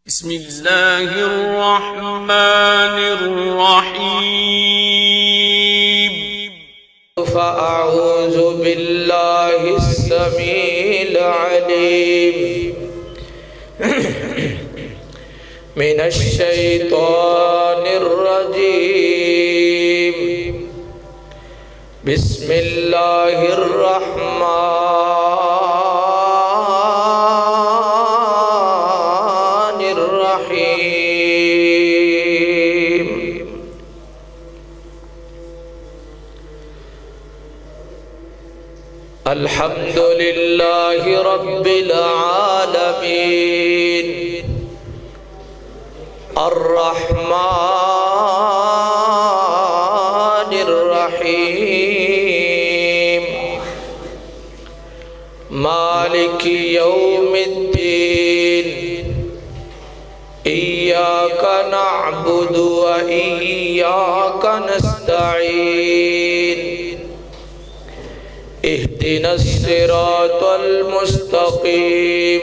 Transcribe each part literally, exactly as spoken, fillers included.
بسم اللہ الرحمن الرحیم فأعوذ باللہ السمیع العلیم من الشیطان الرجیم بسم اللہ الرحمن الرحیم الحمد للہ رب العالمین الرحمن الرحیم مالک یوم الدین ایاک نعبد و ایاک نستعین اهدنا الصراط المستقيم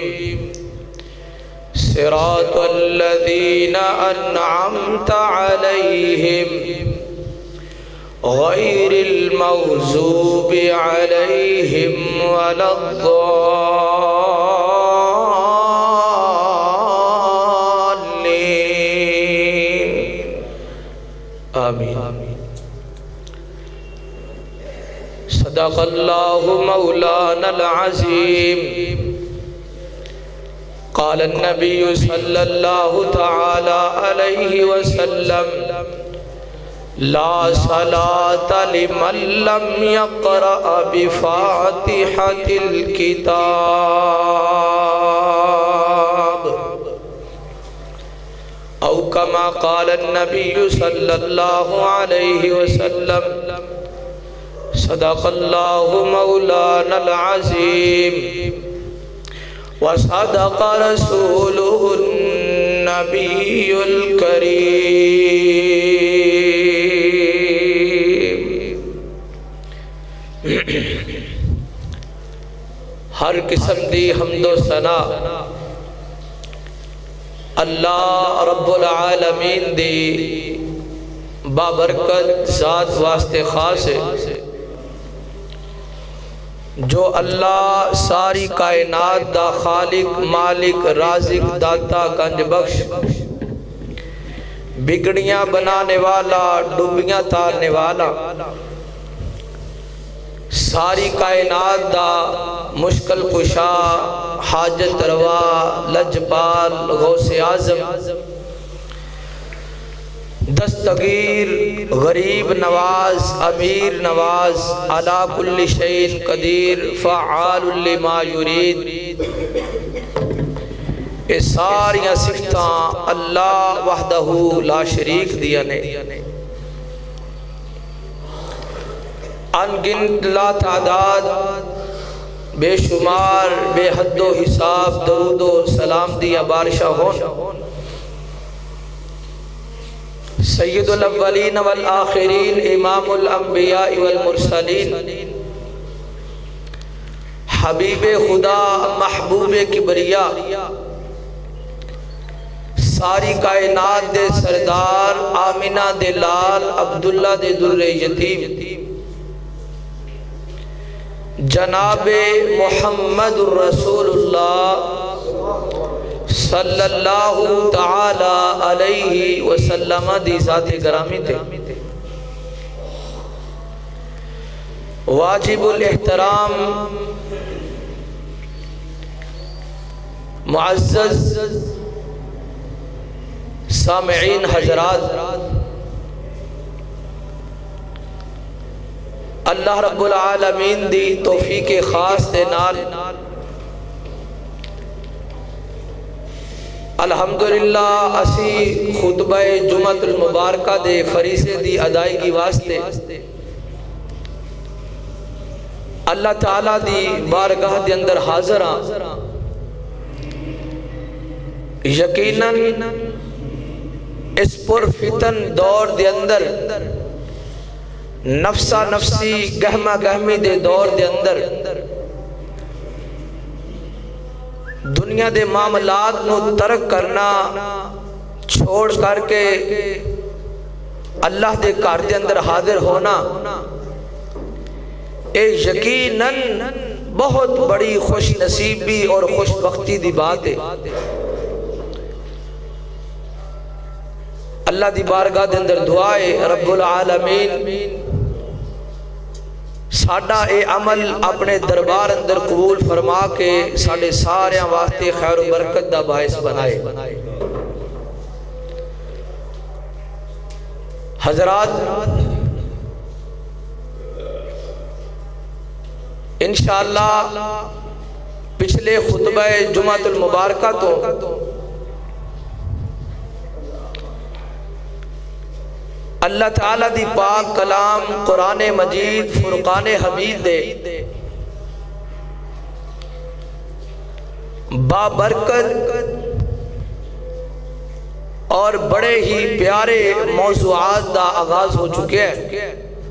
صراط الذين أنعمت عليهم غير المغضوب عليهم ولا الضالين آمين صدق اللہ مولانا العظیم قال النبی صلی اللہ تعالی علیہ وسلم لا صلاة لمن لم يقرأ بفاتحة الكتاب او کما قال النبی صلی اللہ علیہ وسلم صدق اللہ مولانا العظیم وصدق رسولہ النبی الکریم ہر قسم دی حمد و ثنا اللہ رب العالمین دی بابرکت ذات واسطے خاص ہے جو اللہ ساری کائنات دا خالق مالک رازق داتا گنج بخش بگڑیاں بنانے والا ڈوبیاں تارنے والا ساری کائنات دا مشکل کشا حاجت روا لجپال غوث اعظم دستگیر غریب نواز امیر نواز علی کل شیء قدیر فعال لما یرید اے ساریاں صفتاں اللہ وحدہ لا شریک دیا نے انگنت لا تعداد بے شمار بے حد و حساب درود و سلام دیا بارشہ ہون سید الاولین والآخرین امام الانبیاء والمرسلین حبیب خدا محبوب کبریا ساری کائنات دے سردار آمینہ دے لال عبداللہ دے در یتیم جناب محمد الرسول اللہ صلی اللہ تعالی علیہ وسلم دی ذات گرامی تھے واجب الاحترام معزز سامعین حضرات اللہ رب العالمین دی توفیق خاص دے نال الحمدللہ اسی خطبہ جمعۃ المبارکہ دے فریضے دی ادائیگی واسطے اللہ تعالیٰ دی بارگاہ دے اندر حاضر ہاں یقیناً اس پر فتن دور دے اندر نفسا نفسی گہمہ گہمی دے دور دے اندر دنیا دے معاملات نو ترک کرنا چھوڑ کر کے اللہ دے گھر دے اندر حاضر ہونا اے یقیناً بہت بڑی خوش نصیبی اور خوش بختی دی بات ہے۔ اللہ دی بارگاہ دے اندر دعائے رب العالمین ساڈا اے عمل اپنے دربار اندر قبول فرما کے ساڈے سارے واسطے خیر و برکت دا باعث بنائے۔ حضرات انشاءاللہ پچھلے خطبہ جمعۃ المبارکہ تو اللہ تعالیٰ دی پاک کلام قرآن مجید فرقان حمید دے بابرکت اور بڑے ہی پیارے موضوعات دا آغاز ہو چکے ہیں،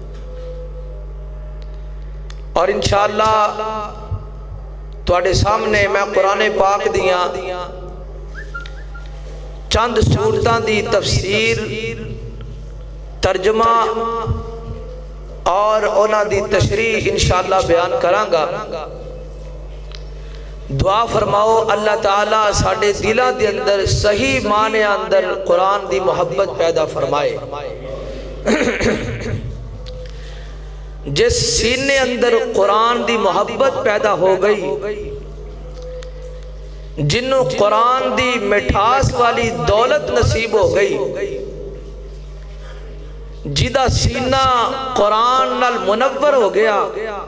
اور انشاءاللہ تواڈے سامنے میں قرآن پاک دیاں چند سورتاں دی تفسیر، ترجمہ اور اونا دی تشریح انشاءاللہ بیان کرانگا۔ دعا فرماؤ اللہ تعالیٰ ساڑھے دلہ دے اندر صحیح معنی اندر قرآن دی محبت پیدا فرمائے۔ جس سینے اندر قرآن دی محبت پیدا ہو گئی، جنوں قرآن دی مٹھاس والی دولت نصیب ہو گئی، جدہ سینہ قرآن نال منور ہو گیا،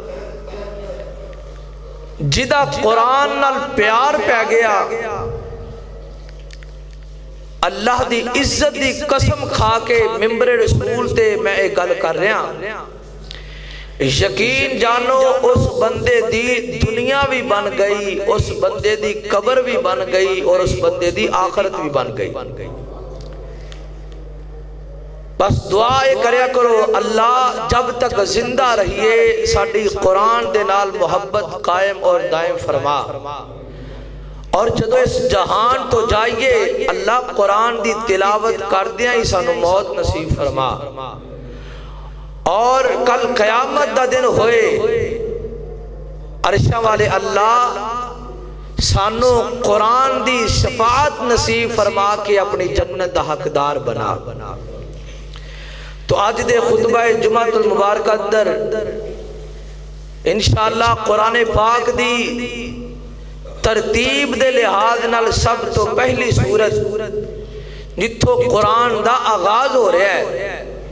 جدہ قرآن نال پیار پہ گیا، اللہ دی عزت دی قسم کھا کے ممبر رسول تے میں ایک گل کر رہا ہوں، یقین جانو اس بندے دی دنیا بھی بن گئی، اس بندے دی قبر بھی بن گئی، اور اس بندے دی آخرت بھی بن گئی۔ بس دعائے کریا کرو اللہ جب تک زندہ رہیے ساڑھی قرآن دے نال محبت قائم اور دائم فرما، اور جدو اس جہان تو جائیے اللہ قرآن دی تلاوت کر دیا ہی سانو موت نصیب فرما، اور کل قیامت دا دن ہوئے عرشہ والے اللہ سانو قرآن دی شفاعت نصیب فرما کے اپنی جنت دا حقدار بنا۔ تو آج دے خطبہ جمعۃ المبارکہ در انشاءاللہ قرآن پاک دی ترتیب دے لحاظ نال سب تو پہلی سورت جتھوں قرآن دا آغاز ہو رہا ہے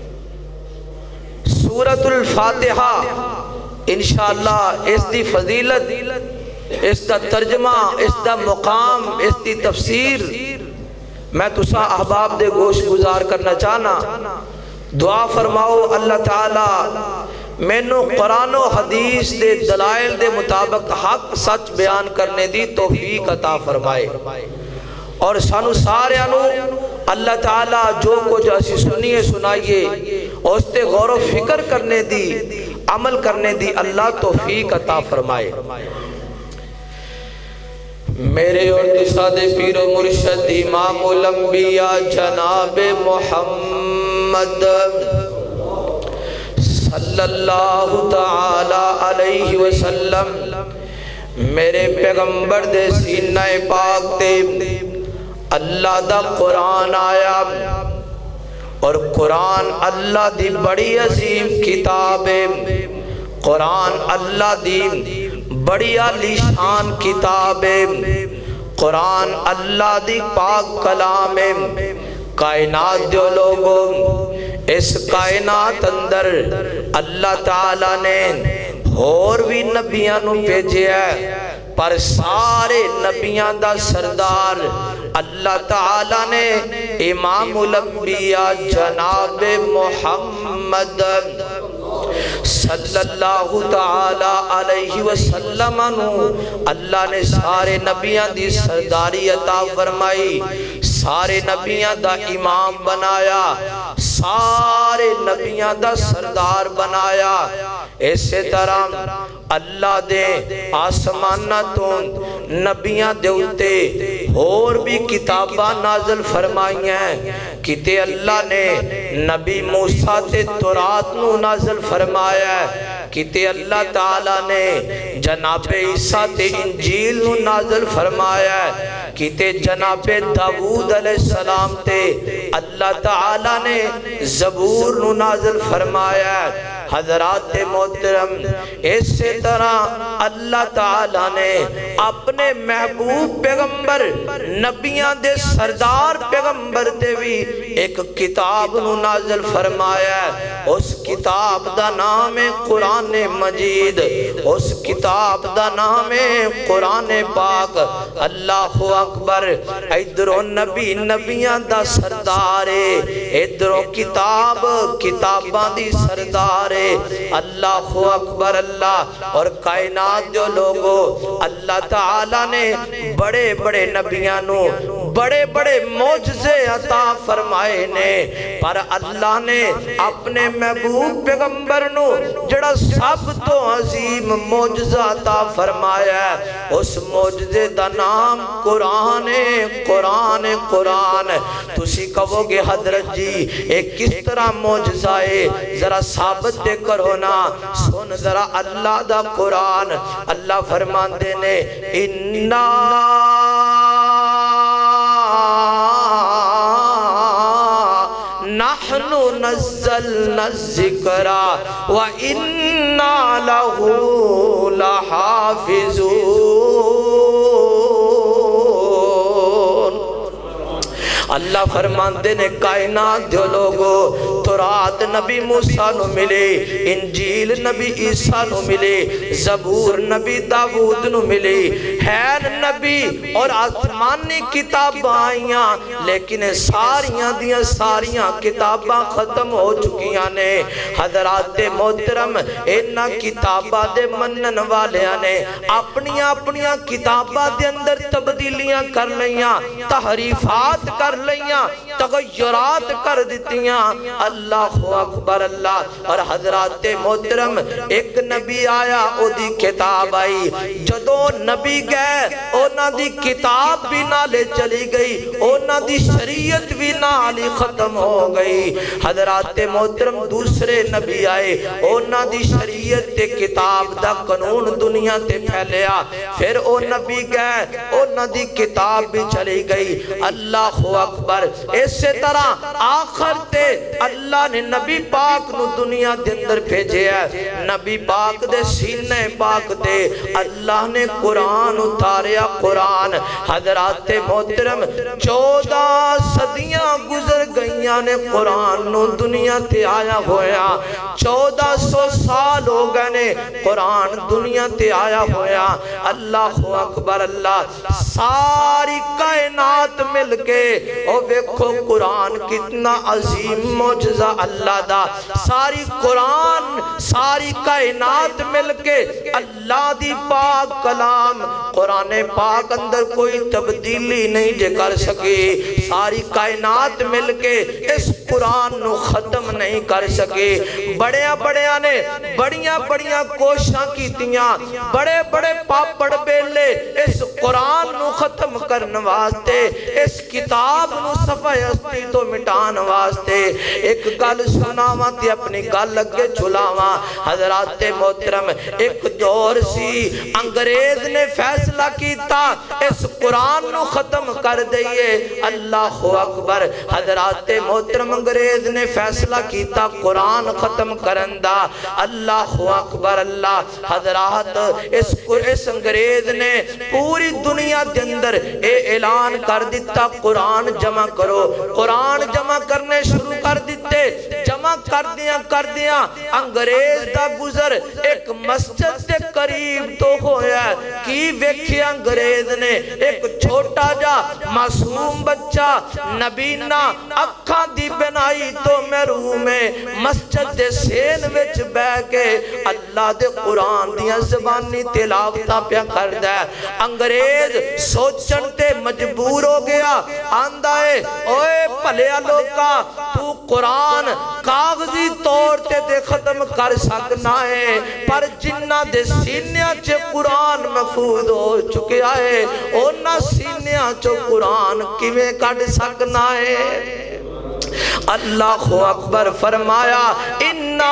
سورۃ الفاتحہ، انشاءاللہ اس دی فضیلت، اس دا ترجمہ، اس دا مقام، اس دی تفسیر میں تسا احباب دے گوش گزار کرنا چاہنا۔ دعا فرماؤ اللہ تعالی مینوں قرآن و حدیث دے دلائل دے مطابق حق سچ بیان کرنے دی توفیق عطا فرمائے، اور سانو سارے انو اللہ تعالی جو کچھ اسی سنیے سنائیے اس تے غور و فکر کرنے دی، عمل کرنے دی اللہ توفیق عطا فرمائے۔ میرے اور تساد پیر و مرشد امام الانبیاء جناب محمد صلی اللہ تعالی علیہ وسلم میرے پیغمبر دے سینہ پاک تے اللہ دا قرآن آیا، اور قرآن اللہ دی بڑی عظیم کتاب ہے، قرآن اللہ دی بڑی عالی شان کتاب ہے، قرآن اللہ دی پاک کلام ہے۔ کائنات جو لوگوں اس کائنات اندر اللہ تعالیٰ نے اور بھی نبیاں نو بھیجے ہے، پر سارے نبیاں دا سردار اللہ تعالیٰ نے امام الانبیاء جناب محمد صلی اللہ تعالی علیہ وسلم اللہ نے سارے نبیاں دی سرداری عطا فرمائی، سارے نبیاں دا امام بنایا، سارے نبیاں دا سردار بنایا۔ اسی طرح اللہ دے آسمانہ تو نبیاں دے اتے اور بھی کتاباں نازل فرمائی ہیں. کتے اللہ نے نبی موسیٰ تے تورات نو نازل فرمایا ہے. کتے اللہ تعالیٰ نے جناب عیسیٰ تے انجیل نو نازل فرمایا ہے. کتے جناب داود علیہ السلام تے اللہ تعالیٰ نے زبور نو نازل فرمایا ہے. حضرات محترم اسی طرح اللہ تعالیٰ نے اپنے محبوب پیغمبر نبیاں دے سردار پیغمبر دے بھی ایک کتاب نو نازل فرمایا ہے. اس کتاب دا نام ہے قرآن مجید. اس کتاب دا نام ہے قرآن پاک. اللہ اکبر. ادھروں نبی نبیاں دا سردار ہے, ادھروں کتاب کتاباں دی سردار. اللہ اکبر اللہ. اور کائنات جو لوگوں اللہ تعالیٰ نے بڑے بڑے نبیاں نو بڑے بڑے معجزے عطا فرمائے نے, پر اللہ نے اپنے محبوب پیغمبر نو جڑا سب تو عظیم معجزہ عطا فرمایا ہے, اس معجزے دا نام قرآن قرآن قرآن. تسی کہو گے حضرت جی ایک کس طرح معجزہ ہے, ذرا ثابت دے کرو نا. سن ذرا اللہ دا قرآن. اللہ فرماندے نے اِنَّا نَحْنُ نَزَّلْنَا الذِّكْرَ وَإِنَّا لَهُ لَحَافِظُونَ. اللہ فرماندے نے کائنات جو لوگو تورات نبی موسیٰ نو ملے, انجیل نبی عیسیٰ نو ملے, زبور نبی داود نو ملے, خیر نبی اور آسمانی کتاباں آئیاں, لیکن ساریاں دیاں ساریاں کتاباں ختم ہو چکیاں نے. حضرات محترم انہاں کتاباں دے منن والیاں نے اپنیاں اپنیاں کتاباں دے اندر تبدیلیاں کر لیاں, تحریفات کر لیاں, تغیرات کر دیتیاں. اللہ اکبر اللہ. اور حضرات محترم ایک نبی آیا, او دی کتاب آئی, جدو نبی گئے اونا دی کتاب بھی نالے چلی گئی, اونا دی شریعت بھی نالی ختم ہو گئی. حضرات محترم دوسرے نبی آئے, اونا دی شریعت تے کتاب دا قانون دنیا تے پھیلیا, پھر او نبی گئے اونا دی کتاب بھی چلی گئی. اللہ اکبر. اسی طرح آخر تے اللہ نے نبی پاک نو دنیا دے اندر بھیجے ہے. نبی پاک دے سینے پاک دے اللہ نے قرآن اتاریا. قرآن حضرات محترم چودہ صدیاں گزر گئیاں نے قرآن نو دنیا تے آیا ہویا. چودہ سو سال ہو گئے نے قرآن دنیا تے آیا ہویا. اللہ اکبر اللہ. ساری کائنات مل کے او دیکھو قرآن کتنا عظیم معجزہ اللہ دا. ساری قرآن ساری کائنات مل کے اللہ دی پاک کلام قرآن پاک اندر کوئی تبدیلی نہیں جے کر سکے. ساری کائنات مل کے اس قرآن نو ختم نہیں کر سکے. بڑیاں بڑیاں نے بڑیاں بڑیاں کوشاں کیتیاں, بڑے بڑے پاپڑ بیلے اس قرآن نو ختم کرنے واسطے, اس کتاب نو صفحہ ہستی تو مٹان واسطے. ایک گل سناواں تے اپنی گل لگے چلاواں. حضرات محترم ایک دور سی انگریز نے فیصلہ کیتا اس قرآن نو ختم کر دئیے. اللہ اکبر. حضرات محترم انگریز نے فیصلہ کیتا قرآن ختم کرندہ. اللہ اکبر اللہ. حضرات اس اس انگریز نے پوری دنیا دے اندر اے اعلان کر دیتا قرآن جمع کرو. قرآن جمع کرنے شروع کر دیتے. جمع کر دیا کر دیا انگریز دا گزر ایک مسجد دے قریب تو ہویا ہے. کی ویکھے انگریز نے ایک چھوٹا جا معصوم بچہ نبینا اکھاں دی بنائی تو محروم میں مسجد دے سین وچ بہ کے اللہ دے قرآن دیاں زبانی تلاوتاں پیا کردا ہے۔ انگریز سوچن تے مجبور ہو گیا، آندا ہے اوے بھلیا لوکا تو قرآن کاغذی طور تے دے ختم کر سکنا ہے، پر جنہ دے سینیاں چے قرآن محفوظ ہو چکیا ہے اونا سینیاں چو قرآن کیویں کڈ سکنا ہے۔ اللہ اکبر فرمایا اِنَّا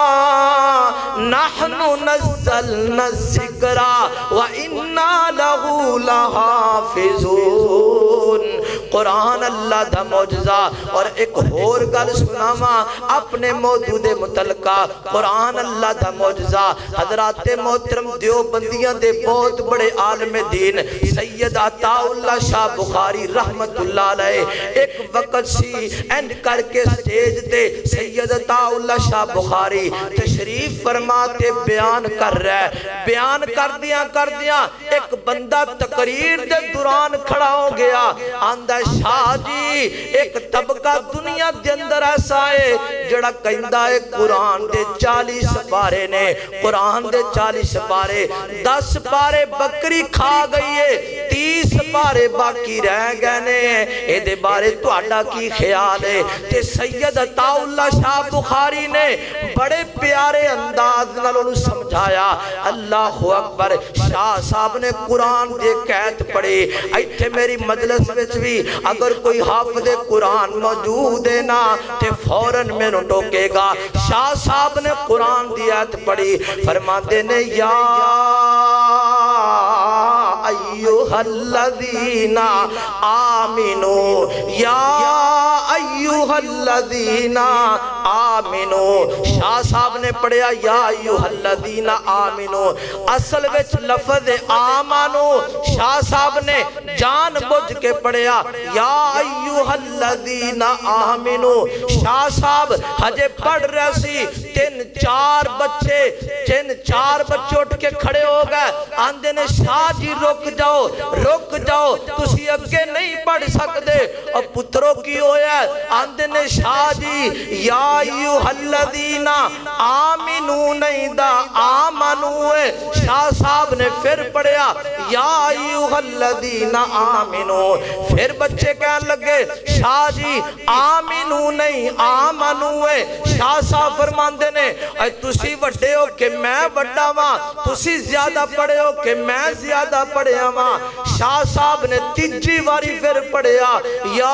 نَحْنُ نَزَّلْنَا الذِّكْرَ وَإِنَّا لَهُ لَحَافِظُونَ۔ قرآن اللہ دا معجزہ۔ اور ایک اور گل سناواں اپنے موجود متعلقہ، قرآن اللہ دا معجزہ۔ حضرات محترم دیوبندیاں دے بہت بڑے عالم دین سید عطا اللہ شاہ بخاری رحمت اللہ علیہ ایک وقت سی اینڈ کر کے سٹیج تے سید عطا اللہ شاہ بخاری تشریف فرماتے بیان کر رہا ہے۔ بیان کر دیا کر دیا ایک بندہ تقریر دے دوران کھڑا ہو گیا، آندہ شاہ جی ایک طبقہ دنیا دے اندر ایسا ہے جڑا کہندہ ہے قرآن دے چالیس پارے نے، قرآن دے چالیس پارے، دس پارے بکری کھا گئی ہے، تیس پارے باقی رہ گئے نے، اے دے بارے تو اڈا کی خیال ہے۔ تے سید عطا اللہ شاہ بخاری نے بڑے پیارے انداز نال انہوں سمجھایا۔ اللہ اکبر، شاہ صاحب نے قرآن دے قید پڑھے۔ ایتھے میری مجلس وچ بھی اگر کوئی حافظ قرآن موجود ہے نا تے فوراً میں نو ٹوکے گا۔ شاہ صاحب نے قرآن دی آیت پڑھی، فرماتے نے یا ایوہ الذین آمنو، یا ایوہ الذین آمنو۔ شاہ صاحب نے پڑھیا یا ایوہ الذین آمنو، اصل وچ لفظ آمنو شاہ صاحب نے جان بجھ کے پڑھیا یا ایوہ الذین آمنو۔ شاہ صاحب ہجے پڑھ رہے سی، تین چار بچے تین چار بچے اٹھ کے کھڑے ہو گئے، آندے نے شاہ جی رک جاؤ رک جاؤ تسی اگے نہیں پڑھ سکتے۔ اور پتروں کی ہویا ہے، آندے نے شاہ جی یا ایوہ الذین آمنو نہیں دا آمنو ہے۔ شاہ صاحب نے پھر پڑھیا یا ایوہ الذین آمنو، پھر بچے کہنے لگے شاہ جی آمنو نہیں آمنو ہے۔ شاہ صاحب فرماندے نے اے تسی وڈے ہو کہ میں وڈا ماں، تسی زیادہ پڑھے ہو کہ میں زیادہ پڑھیا ماں۔ شاہ صاحب نے تیجی واری پھر پڑھیا یا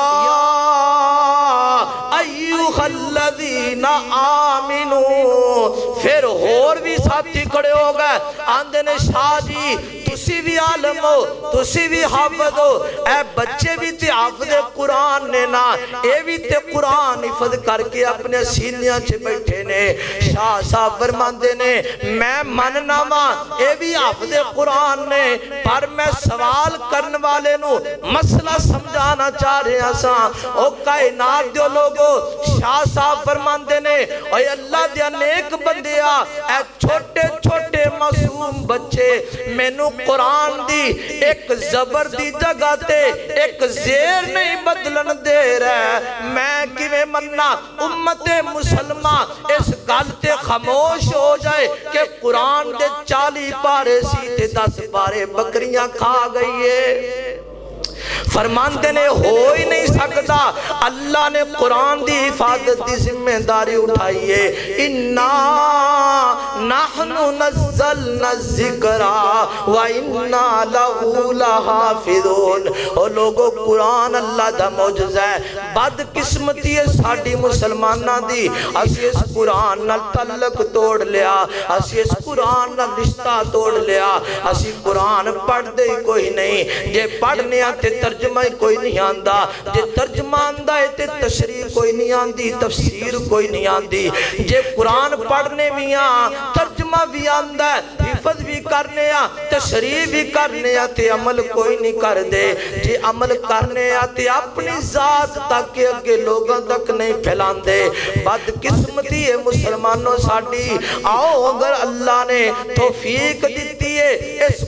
ایوہ الذین آمنو، پھر اور بھی ساتھی کھڑے ہو گئے، آندے نے شاہ جی تسی بھی عالم ہو تسی بھی حافظ ہو، اے بچے بھی تے حافظ قرآن نے نا، اے بھی تے قرآن حفظ کر کے اپنے سینیاں چھے بیٹھے نے۔ شاہ صاحب فرماندے نے میں مننا ماں اے بھی حافظ قرآن نے، پر میں سوال کرن والے نو مسئلہ سمجھانا چاہ رہے ہیں ساں او کائنات دیو لوگو۔ شاہ صاحب فرماندے نے اے اللہ دیا نیک بندیا، اے چھوٹے چھوٹے معصوم بچے مینو قرآن دی ایک زبر دی جگہ تے ایک زیر نہیں بدلن دے رہا، میں کیویں مننا امت مسلمہ اس گل تے خاموش ہو جائے کہ قرآن دے چالی پارے سی تے دس پارے بکریاں کھا گئی ہے۔ فرماندے نے ہو ہی نہیں سکتا، اللہ نے قرآن دی حفاظت دی ذمہ داری اٹھائی ہے۔ اِنَّا نَحْنُ نَزَّلْنَا الذِّكْرَ وَإِنَّا لَهُ لَحَافِظُونَ۔ او لوگو قرآن اللہ دا معجزہ ہے، بد قسمتی ہے ساڑی مسلمانہ دی، اسی اس قرآن نال تعلق توڑ لیا، اسی اس قرآن نال رشتہ توڑ لیا، اسی قرآن پڑھ دے کوئی نہیں، جے پڑھنے آتے ترجمہ کوئی نہیں آندہ، جے ترجمہ آندہ ہے تے تشریح کوئی نہیں آندی، تفسیر کوئی نہیں آندی، جے قرآن پڑھنے میاں ترجمہ بھی آندہ ہے، حفظ بھی کرنے آ تشریح بھی کرنے آتے عمل کوئی نہیں کر دے، جے عمل کرنے آتے اپنی ذات تک اگے لوگوں تک نہیں پھیلان دے۔ بد قسمتی ہے مسلمانوں ساڑی، آؤ اگر اللہ نے توفیق دیتی ہے اس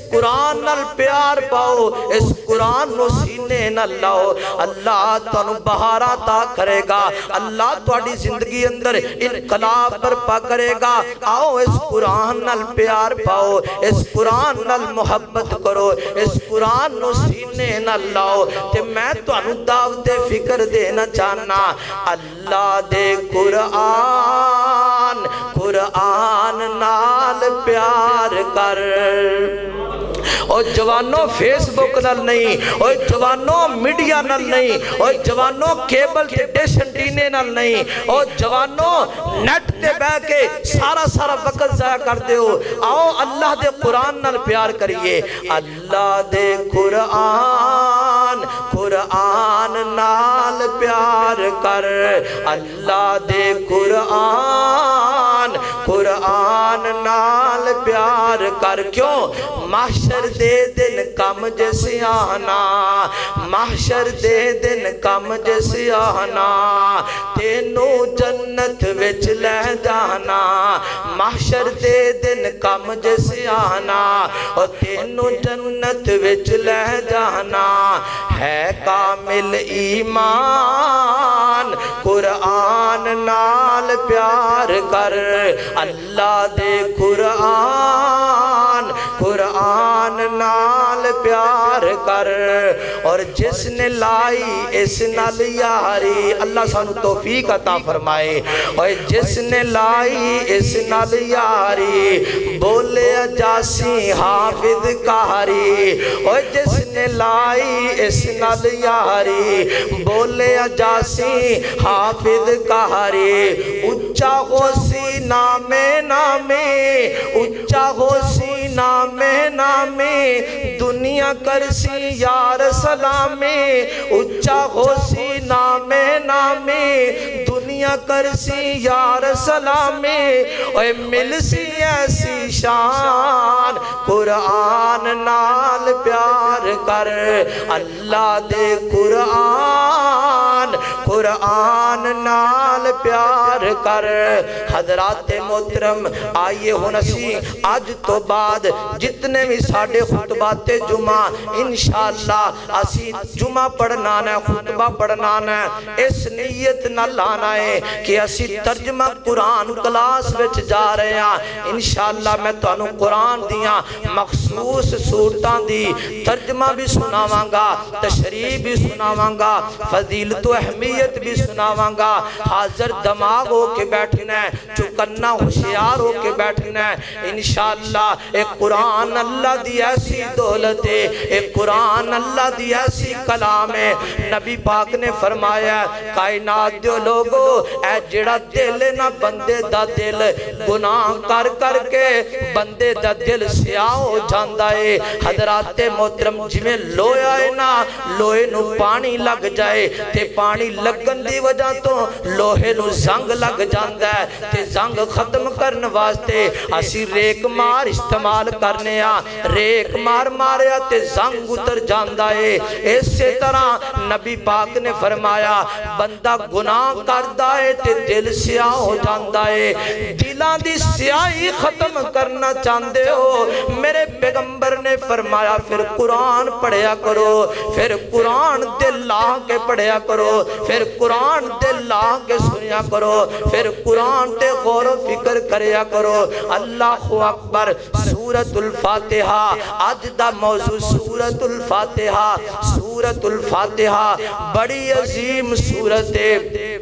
قرآن نال پیار پاؤ اس قرآن نو سینے نہ لاؤ اللہ تانو بہارا تا کرے گا اللہ تواڈی زندگی اندر انقلاب برپا کرے گا آؤ اس قرآن نال پیار پاؤ اس قرآن نال محبت کرو اس قرآن نو سینے نہ لاؤ تے میں تانو دعوت فکر دینا چاہنا اللہ دے قرآن قرآن نال پیار کر اور جوانوں فیس بک نال نہیں اور جوانوں میڈیا نال نہیں اور جوانوں کیبل تے ڈش انٹینے نال نہیں اور جوانوں نیٹ تے بہ کے سارا سارا وقت ضائع کرتے ہو آؤ اللہ دے قرآن نال پیار کریے اللہ دے قرآن قرآن نال پیار کر اللہ دے قرآن قرآن نال پیار کر کیوں محشر دے دن کم جیسے آنا محشر دے دن کم جیسے آنا تینو جنت وچ لے جانا محشر دے دن کم جیسے آنا اور تینو جنت وچ لے جانا ہے کامل ایمان قرآن نال پیار کر اللہ دے قرآن قرآن نال پیار کر اور جس نے لائی اس نال یاری اللہ سانو توفیق عطا فرمائے اور جس نے لائی اس نال یاری بولے جاسی حافظ کاری اور جس نے لائی اس نال یاری بولے جاسی حافظ کاری اچھا ہو سی نامے نامے اچھا ہو سی نامے نامے دنیا کرسی یار سلامے اچھا ہو سی نامے نامے دنیا کرسی یار سلامے اور مل سی ایسی شان قرآن نال پیار کر اللہ دے قرآن قرآن نال پیار کر حضرات محترم آئیے ہونسی آج تو بعد جتنے بھی ساڑھے خطبات جمعہ انشاءاللہ اسی جمعہ پڑھنا ہے خطبہ پڑھنا ہے اس نیت نہ لانا ہے کہ اسی ترجمہ قرآن کلاس وچ جا رہے ہیں انشاءاللہ میں تو انہوں قرآن دیا مخصوص صورتان دی ترجمہ بھی سناواں گا تشریح بھی سناواں گا فضیلت و اہمیت بھی سناواں گا حاضر دماغ ہو کے بیٹھنا ہے چکنا ہوشیار ہو کے بیٹھنا ہے انشاءاللہ ایک قرآن اللہ دی ایسی دولت ہے ایک قرآن اللہ دی ایسی کلام ہے نبی پاک نے فرمایا کائنات دیو لوگو اے جڑا دل نہ بندے دا دل گناہ کر کر کے بندے دا دل سیاہ ہو جاندہ ہے حضرات محترم جمیں لویا ہے نا لوہے نو پانی لگ جائے تے پانی لگن دی وجہ تو لوہے نو زنگ لگ جاندہ ہے تے زنگ ختم کرنے واسطے اسی ریک مار استعمال کرنے آ ریک مار ماریا تے زنگ اتر جاندہ ہے اس سے طرح نبی پاک نے فرمایا بندہ گناہ کردہ ہے تے دل سیاہ ہو جاندہ ہے دلان دی سیاہی ختم کرنا چاندے ہو میرے پیغمبر نے فرمایا پھر قرآن پڑھیا کرو پھر قرآن دل لا کے پڑھیا کرو پھر قرآن دل لا کے سنیا کرو پھر قرآن تے غور و فکر کریا کرو اللہ اکبر سورۃ الفاتحہ آج دا موضوع سورۃ الفاتحہ سورۃ الفاتحہ بڑی عظیم سورت ہے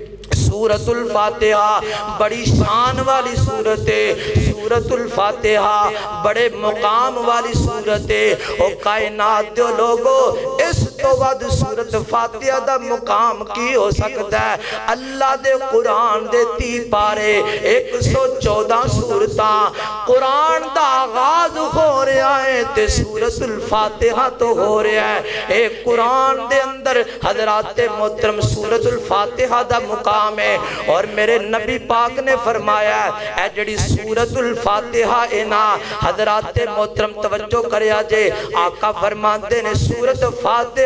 سورۃ الفاتحہ بڑی شان والی سورت ہے سورۃ الفاتحہ بڑے مقام والی سورت ہے او کائنات دے لوگو اس تو بعد سورۃ فاتحہ دا مقام کی ہو سکتا ہے اللہ دے قرآن دے تی پارے ایک سو چودہ سورتاں قرآن دا آغاز ہو رہا ہے تے سورۃ الفاتحہ تو ہو رہا ہے ایک قرآن دے اندر حضرات محترم سورۃ الفاتحہ دا مقام ہے اور میرے نبی پاک نے فرمایا اے جڑی سورۃ الفاتحہ اینا حضرات محترم توجہ کریا جے آقا فرماتے نے سورۃ فاتحہ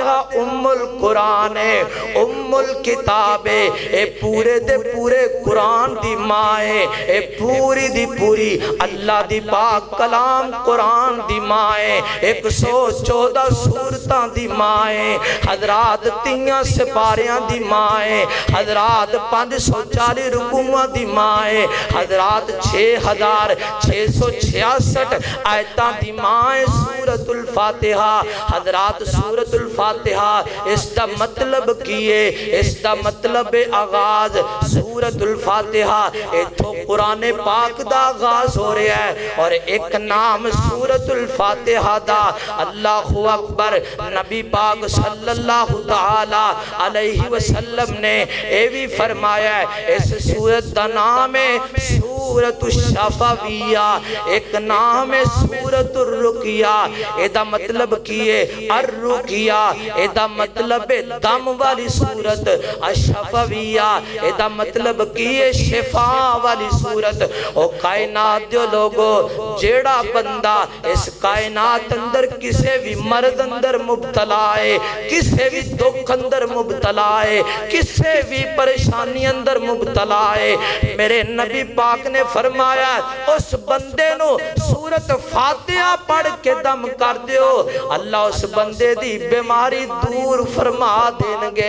فاتحہ ام القرآن ہے، ام الکتاب ہے، اے پورے دے پورے قرآن دی ماں ہے، اے پوری دی پوری اللہ دی پاک کلام قرآن دی ماں ہے، ایک سو چودہ سورتاں دی ماں ہے حضرات، تیاں سپاریاں دی ماں ہے حضرات، پانچ سو چالی رکوعاں دی ماں ہے حضرات، چھ ہزار چھ سو چھیاسٹھ آیتاں دی ماں ہے سورۃ الفاتحہ حضرات۔ سورۃ الفاتحہ اس دا مطلب کیے، اس دا مطلب آغاز سورۃ الفاتحہ، ایتھو قرآن پاک دا آغاز ہو رہا ہے، اور ایک نام سورۃ الفاتحہ دا اللہ اکبر نبی پاک صلی اللہ تعالی علیہ وسلم نے اے بھی فرمایا ہے، اس سورت دا نام ہے سورۃ الشفویہ، ایک نام ہے سورۃ الرقیہ، اے دا مطلب کیے الرقیہ، اے دا مطلب دم والی سورت، الشفویہ اے دا مطلب کیے شفا والی سورت۔ او کائنات دیو لوگو، جیڑا بندہ اس کائنات اندر کسے بھی مرض اندر مبتلا ہے، کسے بھی دکھ اندر مبتلا ہے، کسے بھی پریشانی اندر مبتلا ہے، میرے نبی پاک نے فرمایا اس بندے نو سورت فاتحہ پڑھ کے دم کر دیو، اللہ اس بندے دی بیماری دور فرما دینگے،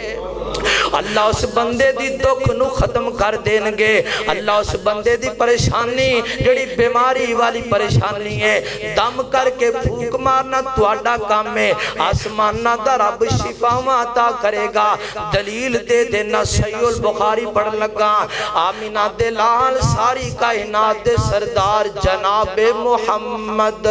اللہ اس بندے دی دکھ نو ختم کر دینگے، اللہ اس بندے دی پریشانی جڑی بیماری والی پریشانی ہے دم کر کے پھوک مارنا تواڈا کام ہے، آسمانہ دا رب شفاواں عطا کرے گا۔ دلیل دے دینا صحیح البخاری پڑھ لگا، آمینہ دے لال ساری کائنات دے سردار جناب محمد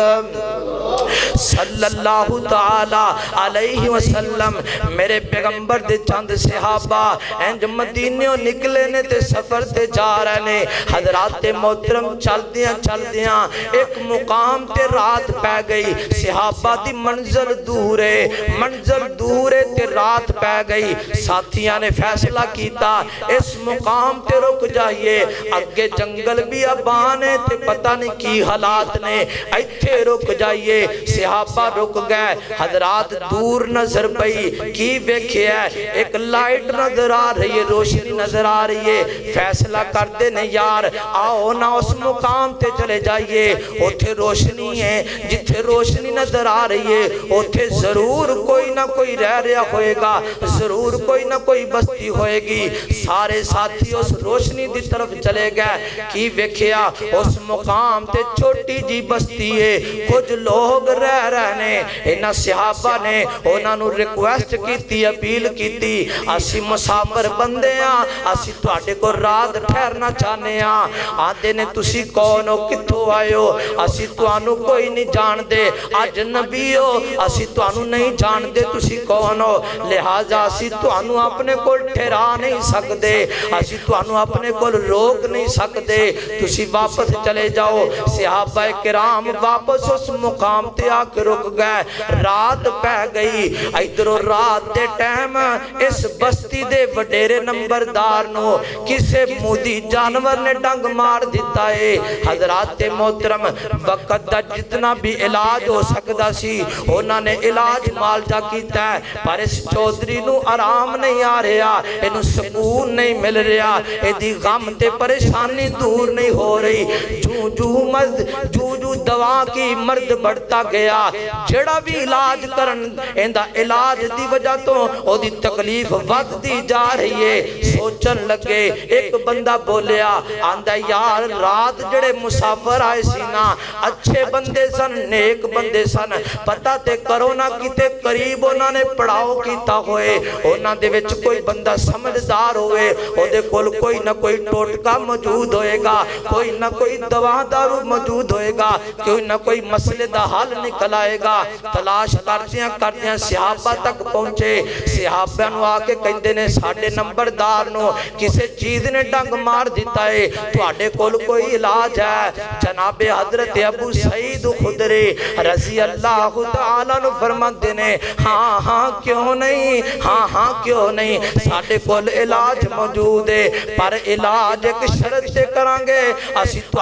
صلی اللہ تعالی علیہ وسلم، میرے پیغمبر دے چند صحابہ انج مدینیوں نکلے نے تے سفر تے جا رہے نے، حضرات محترم چل دیاں چل دیاں ایک مقام تے رات پہ گئی، صحابہ دی منزل دور ہے، منزل دور ہے تے رات پہ گئی، ساتھیاں نے فیصلہ کیتا اس مقام تے رک جائیے، اگے جنگل بھی ابان ہے تے پتہ نہیں کی حالات نے، ایتھے رک جائیے، صحابہ رک گئے، حضرات دور نظر پئی کی ویکھے ہے، ایک لائٹ نظر آ رہی ہے، روشنی نظر آ رہی ہے، فیصلہ کر دینے یار آؤ نہ اس مقام تے چلے جائیے، اوتھے روشنی ہے، جتھے روشنی نظر آ رہی ہے اوتھے ضرور کوئی نہ کوئی رہ رہا ہوئے گا، ضرور کوئی نہ کوئی بستی ہوئے گی، سارے ساتھی اس روشنی دی طرف چلے گئے، کی ویکھیا اس مقام تے چھوٹی جی بستی ہے، کچھ لوگ رہ رہنے، انہاں صحابہ نے انہاں نو ریکویسٹ کیتی، اپیل کیتی، اسی مسافر بندے ہاں، اسی تواڈے کو رات ٹھہرنا چاہنے ہاں، آدھے نے تسی کون ہو کتھوں آئے ہو، اسی توانو کوئی نہیں جان دے، اجنبی ہو اسی توانو نہیں جان دے تسی کون ہو، لہٰذا اسی توانو اپنے کو ٹھہرا نہیں سکدے، اسی توانو اپنے کو روک نہیں سکدے، تسی واپس چلے جاؤ۔ صحابہ کرام واپس اس مقام تے آ کے رک گئے، رات پہ گئی، ادھروں رات دے ٹائم اس بستی دے وڈیرے نمبردار نو کسے مودی جانور نے ڈنگ مار دیتا ہے، حضرات محترم وقت دا جتنا بھی علاج ہو سکتا سی انہوں نے علاج مال جا کیتا ہے، پر اس چودری نو آرام نہیں آ رہا، انہوں سکون نہیں مل رہا، ایدی غم تے پریشانی دور نہیں ہو رہی، جو جو مرد جو جو دوا کی مرد بڑھتا گیا، جڑا بھی علاج کرن اندہ علاج دی وجہ تو او دی تکلیف وقت دی جا رہی ہے، سوچن لگے ایک بندہ بولیا آندہ یار رات جڑے مسافر آئے سینا اچھے بندے سن نیک بندے سن، پتہ تے کرونا کیتے قریب انہوں نے پڑھاؤ کیتا ہوئے، انہوں دے وچ کوئی بندہ سمجھدار ہوئے، او دے کول کوئی نہ کوئی ٹوٹکا موجود ہوئے گا، کوئی نہ کوئی دوا دارو موجود ہوئے گا، کوئی نہ کوئی مسئلے دا حل نکل آئے گا، تلاش کردیاں کردیاں صحابہ تک پہنچے، صحابہ نو آکے کہندے نے ساڑھے نمبردار نو کسے چیز نے ڈنگ مار دیتا ہے، تو آڑے کول کوئی علاج ہے، جناب حضرت ابو سعید خدری رضی اللہ تعالیٰ نو فرماتے نے ہاں ہاں کیوں نہیں، ہاں ہاں کیوں نہیں، ساڑھے کول علاج موجود ہے، پر علاج ایک شرط سے کرانگے، اسی تو آڑے کول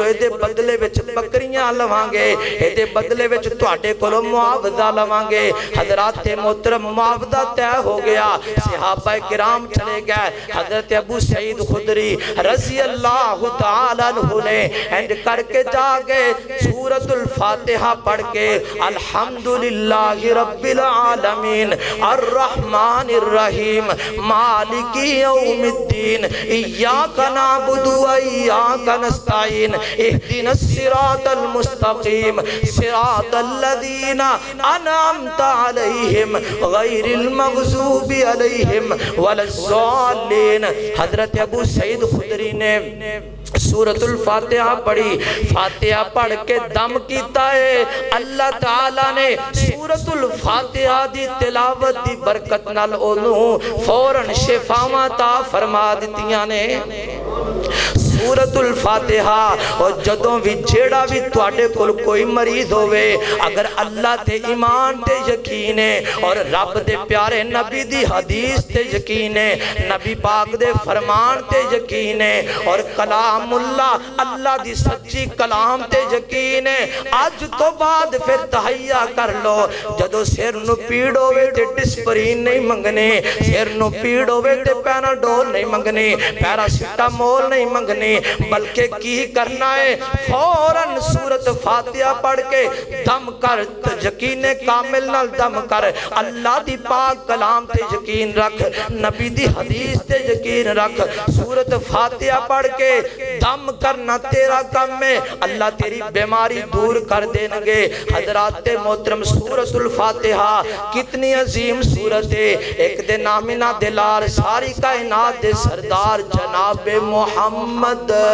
کو دے بدلے وچ بکریاں لوانگے دے بدلے وچ تواڈے کولوں معاوضہ لوانگے حضرات محترم معاوضہ طے ہو گیا صحابہ کرام چلے گئے حضرت ابو سعید خدری رضی اللہ تعالیٰ عنہ نے اینڈ کر کے جاگے سورۃ الفاتحہ پڑھ کے الحمدللہ رب العالمین الرحمن الرحیم مالک یوم الدین ایاک نعبد و ایاک نستعین اہدنا الصراط المستقیم صراط الذین انعمت علیہم غیر المغضوب علیہم ولا الضالین حضرت ابو سعید خدری نے سورۃ الفاتحہ پڑھی فاتحہ پڑھ کے دم کیتا ہے اللہ تعالیٰ نے سورۃ الفاتحہ دی تلاوت دی برکت نال انہوں فوراً شفاواں عطا فرما دتیاں نے سورۃ الفاتحہ اور جدوں بھی جیڑا بھی تواڈے کول کوئی مریض ہوئے اگر اللہ تے ایمان تے یقین ہے اور رب دے پیارے نبی دی حدیث تے یقین ہے نبی پاک دے فرمان تے یقین ہے اور کلام اللہ اللہ دی سچی کلام تے یقین ہے آج تو بعد پھر تہیا کر لو جدوں سر نو پیڑ ہوئے تے ڈسپرین نہیں منگنے سر نو پیڑ ہوئے تے پیناڈول نہیں منگنے پیراسیٹامول نہیں منگنے بلکہ کی کرنا ہے فوراً سورۃ فاتحہ پڑھ کے دم کر یقین کامل نال دم کر اللہ دی پاک کلام تے یقین رکھ نبی دی حدیث تے یقین رکھ سورۃ فاتحہ پڑھ کے دم کرنا تیرا کم ہے اللہ تیری بیماری دور کر دینگے حضرات محترم سورۃ الفاتحہ کتنی عظیم سورت ہے ایک دے نامینا دلار ساری کائنات دے سردار جناب محمد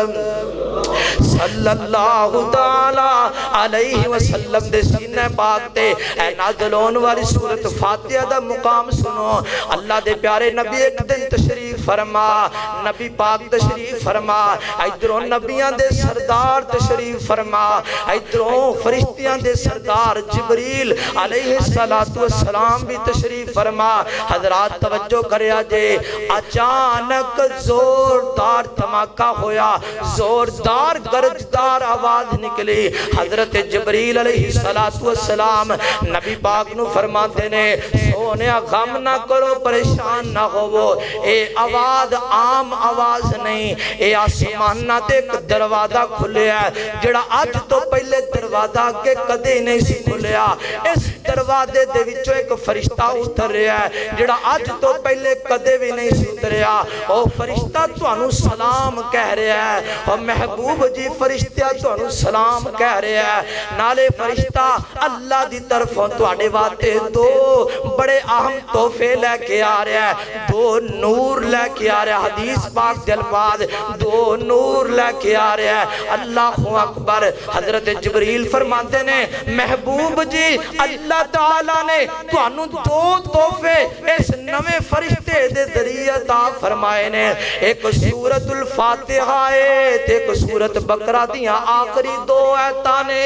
صلی اللہ تعالیٰ علیہ وسلم دے سینہ پاک تے اے نازلون والی سورت فاتحہ دا مقام سنو اللہ دے پیارے نبی ایک دن تشریف فرما نبی پاک تشریف فرما ادھروں نبیان دے سردار تشریف فرما ادھروں فرشتیاں دے سردار جبریل علیہ السلام بھی تشریف فرما حضرات توجہ کریا جے اچانک زوردار دھماکہ ہویا زوردار گرجدار آواز نکلی حضرت جبریل علیہ السلام نبی پاک نو فرماتے نے سونے غم نہ کرو پریشان نہ ہو اے آواز عام آواز نہیں اے آسمانہ تے ایک دروازہ کھلیا ہے جڑا آج تو پہلے دروازہ کے کدے نہیں سی کھلیا اس دروازے دے وچوں ایک فرشتہ اتر رہا ہے جڑا آج تو پہلے کدے بھی نہیں سی اتریا او فرشتہ تو انو سلام کہہ رہا ہے اور محبوب جی فرشتہ تو انو سلام کہہ رہا ہے نالے فرشتہ اللہ دی طرفوں تو آڑے واتے دو بڑے اہم تحفے لے کے آ رہا ہے دو نور لے کے آ رہا ہے حدیث پاک دلباد دو نور لے کے آ رہا ہے اللہ اکبر حضرت جبریل فرماتے نے محبوب جی اللہ تعالیٰ نے تو انو دو تحفے اس نوے فرشتے دے ذریعہ عطا فرمائے نے ایک سورۃ الفاتحہ ہے ایک سورۃ بقرہ دیاں آخری دو ایتانے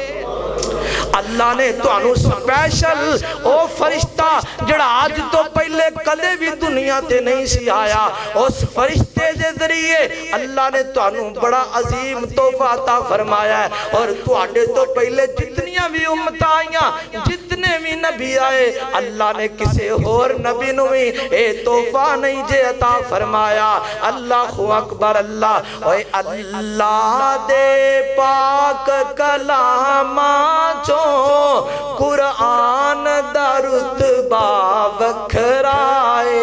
اللہ نے تو انو سپیشل او فرشتہ جڑا آج تو پہلے کدے بھی دنیا تے نہیں سی آیا اس فرشتے دے ذریعے اللہ نے تو انو بڑا عظیم تحفہ عطا فرمایا ہے اور تو آڈے تو پہلے جتنیاں بھی امت آئیاں جتنے بھی نبی آئے اللہ نے کسے اور نبی نوی اے تحفہ نہیں جے عطا فرمایا اللہ اکبر اللہ اوے اللہ دے پاک کلامہ چو قرآن دا رتبہ وکھرائے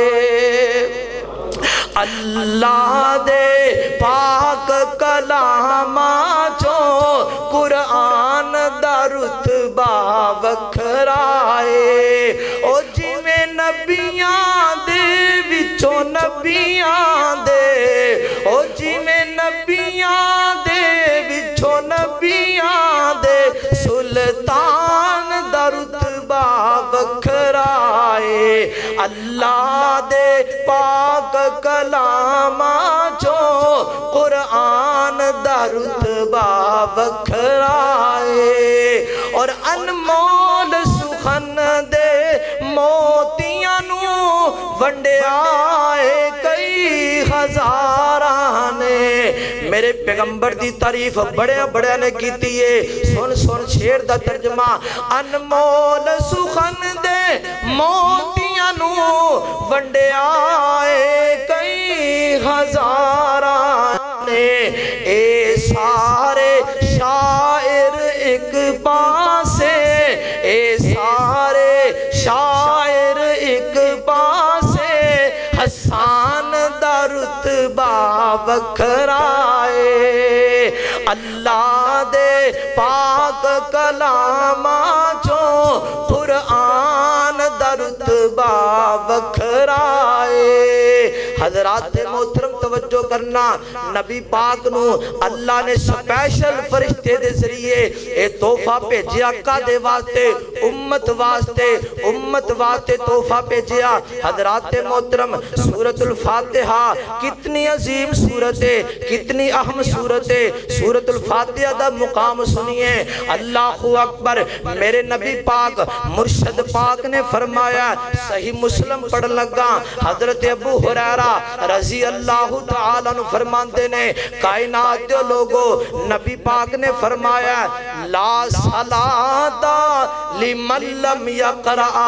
اللہ دے پاک کلامہ چو قرآن دا رتبہ وکھرائے او جی میں نبیاں دے وچوں نبیاں دے او جی میں نبیاں دے وچوں نبیاں دے سلطان دا رتبہ وکھرائے اللہ دے پاک کلامہ چو قرآن دا رتبہ وکھرائے اور انمول سخن دے موتیاں نو ونڈے آئے کئی ہزارانے میرے پیغمبر دی تعریف بڑے بڑے نے کیتی ہے سن سن شیر دا ترجمہ انمول سخن دے موتیاں نو ونڈے آئے کئی ہزاراں نے اے سارے شاعر ایک پاسے اے سارے شاعر ایک پاسے حسان دا رتبہ وکھرائے اللہ دے پاک کلامہ چوں قرآن دا رتبہ وکھرائے حضرات محترم توجہ کرنا نبی پاک نو اللہ نے سپیشل فرشتے دے ذریعے اے تحفہ بھیجیا کا دے واسطے امت واسطے امت واسطے تحفہ بھیجیا حضرات محترم سورۃ الفاتحہ کتنی عظیم سورت ہے کتنی اہم سورت ہے سورۃ الفاتحہ دا مقام سنیے اللہ اکبر میرے نبی پاک مرشد پاک نے فرمایا صحیح مسلم پڑھ لگا حضرت ابو ہریرہ رضی اللہ تعالیٰ عنہ فرماندے نے کائنات دے لوگو نبی پاک نے فرمایا لا صلاۃ لمن لم یقرأ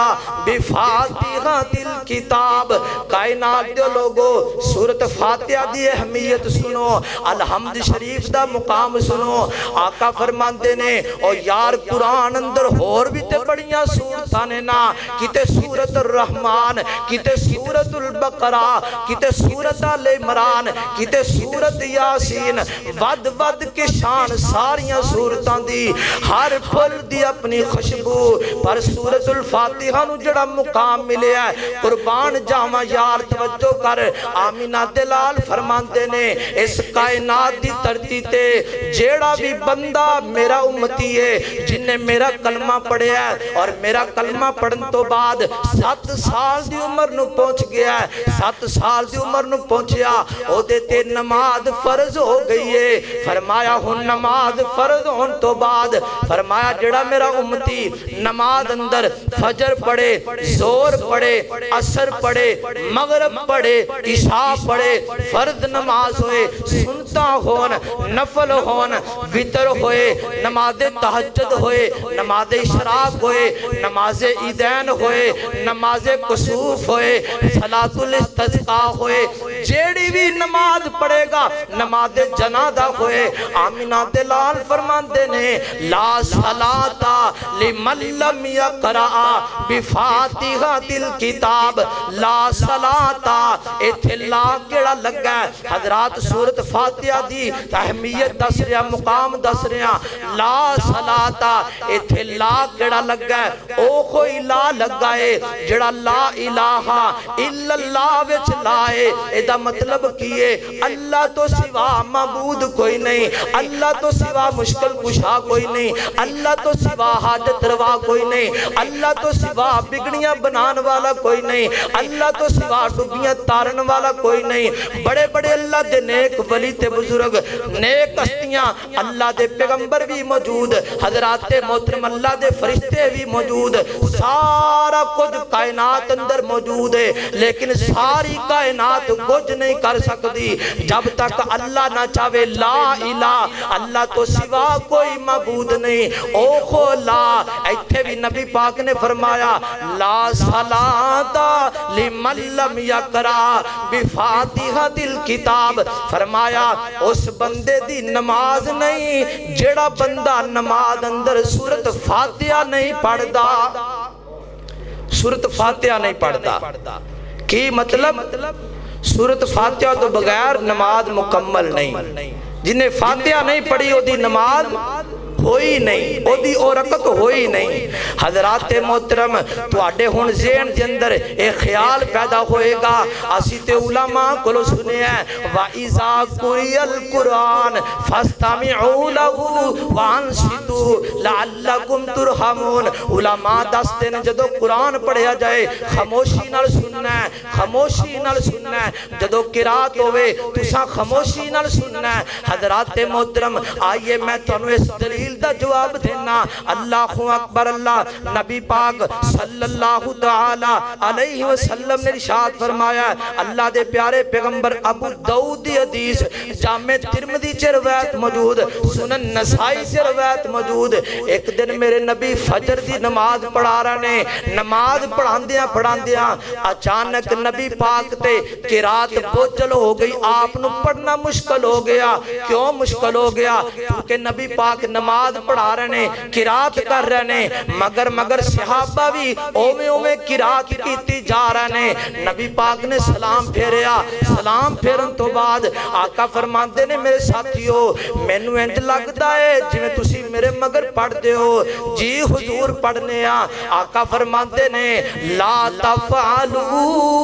بفاتحۃ الکتاب کائنات دے لوگو سورۃ فاتحہ دی اہمیت سنو الحمد شریف دا مقام سنو آقا فرماندے نے او یار قرآن اندر اور بھی تے بڑیاں سورتاں نے نا کتے سورۃ الرحمن کتے سورۃ البقرہ کتے سورۃ آل عمران کتے سورۃ یاسین ود ود کے شان ساریاں سورتاں دی ہر پھل دی اپنی خوشبو پر سورۃ الفاتحہ نو جڑا مقام ملے ہے قربان جاواں یار توجہ کر آمینہ دلال فرماندے نے اس کائنات دی دھرتی تے جیڑا بھی بندہ میرا امتی ہے جن نے میرا کلمہ پڑھیا ہے اور میرا کلمہ پڑھن تو بعد سات سال دی عمر نو پہنچ گیا ہے سات سال دی عمر نو پہنچیا او دیتے نماز فرض ہو گئی ہے فرمایا ہن نماز فرض ہون تو بعد فرمایا جڑا میرا امتی نماز اندر فجر پڑھے زور پڑھے عصر پڑھے مغرب پڑھے عشاء پڑھے فرض نماز ہوئے سنتا ہون نفل ہون وطر ہوئے نماز تہجد ہوئے نماز اشراق ہوئے نماز عیدین ہوئے نماز کسوف ہوئے صلاۃ الاستسقاء ہوئے جیڑی بھی نماز پڑھے گا نماز جنازہ ہوئے آمینہ دلال فرماندے نے لا صلاۃ لمن لم یقرأ بفاتحۃ الکتاب لا صلاۃ ایتھے لا کیڑا لگا ہے حضرات سورۃ فاتحہ دی اہمیت دس رہا مقام دس رہا لا صلاۃ ایتھے لا کیڑا لگا ہے او کوئی لا لگا ہے جڑا لا الہ الا اللہ وچ لائے ایدہ مطلب کیے اللہ تو سوا معبود کوئی نہیں اللہ تو سوا مشکل کشا کوئی نہیں اللہ تو سوا حاجت روا کوئی نہیں اللہ تو سوا بگڑیاں بنان والا کوئی نہیں اللہ تو سوا ڈبیاں تارن والا کوئی نہیں بڑے بڑے اللہ دے نیک ولی تے بزرگ نیک ہستیاں اللہ دے پیغمبر بھی موجود حضرات محترم اللہ دے فرشتے بھی موجود سارا کچھ کائنات اندر موجود ہے لیکن ساری کائنات کچھ نہیں کر سکتی جب تک اللہ نہ چاہے لا الہ اللہ تو سوا کوئی معبود نہیں او خو لا ایتھے بھی نبی پاک نے فرمایا لا صلاۃ لمن لم یقرأ بفاتحۃ الکتاب فرمایا اس بندے دی نماز نہیں جڑا بندہ نماز اندر سورۃ فاتحہ نہیں پڑھدا سورۃ فاتحہ نہیں پڑھدا کی مطلب سورۃ فاتحہ تو بغیر نماز مکمل نہیں جنہیں فاتحہ نہیں پڑھی وہ دی نماز ہوئی نہیں او دی اورکت ہوئی نہیں حضرات محترم تو آڈے ہون ذہن دے اندر ایک خیال پیدا ہوئے گا اسی تے علماء کلو سنے ہیں وَإِذَا قُرِئَ الْقُرْآنِ فَاسْتَمِعُوا لَهُ وَأَنصِتُوا لَعَلَّكُمْ تُرْحَمُونَ علماء دستے نے جدو قرآن پڑھیا جائے خاموشی نال سننا ہے خاموشی نال سننا ہے جدو قرات ہوئے تسا خاموشی نال سننا ہے حضرات محترم آئیے میں تنو اس دلیل دلیل دا جواب دینا۔ اللہ اکبر اللہ۔ نبی پاک صلی اللہ تعالی علیہ وسلم نے ارشاد فرمایا، اللہ دے پیارے پیغمبر ابو داؤد دی حدیث جامع ترمذی سے روایت موجود، سنن نسائی سے روایت موجود، ایک دن میرے نبی فجر دی نماز پڑھا رہے نے، نماز پڑھاندیاں پڑھاندیاں اچانک نبی پاک تے قرات بوجھل ہو گئی، آپ نو پڑھنا مشکل ہو گیا۔ کیوں مشکل ہو گیا؟ کیونکہ نبی پاک نماز پڑھا رہے نے، قرات کر رہے نے، مگر مگر صحابہ بھی اوے اوے قرات کیتی جا رہے نے۔ نبی پاک نے سلام پھیریا، سلام پھیرن تو بعد آقا فرماندے نے میرے ساتھیو مینو انج لگدا ہے جویں تسی میرے مگر پڑھ دے ہو۔ جی حضور پڑھنے آ۔ آقا فرماندے نے لا تفعلوا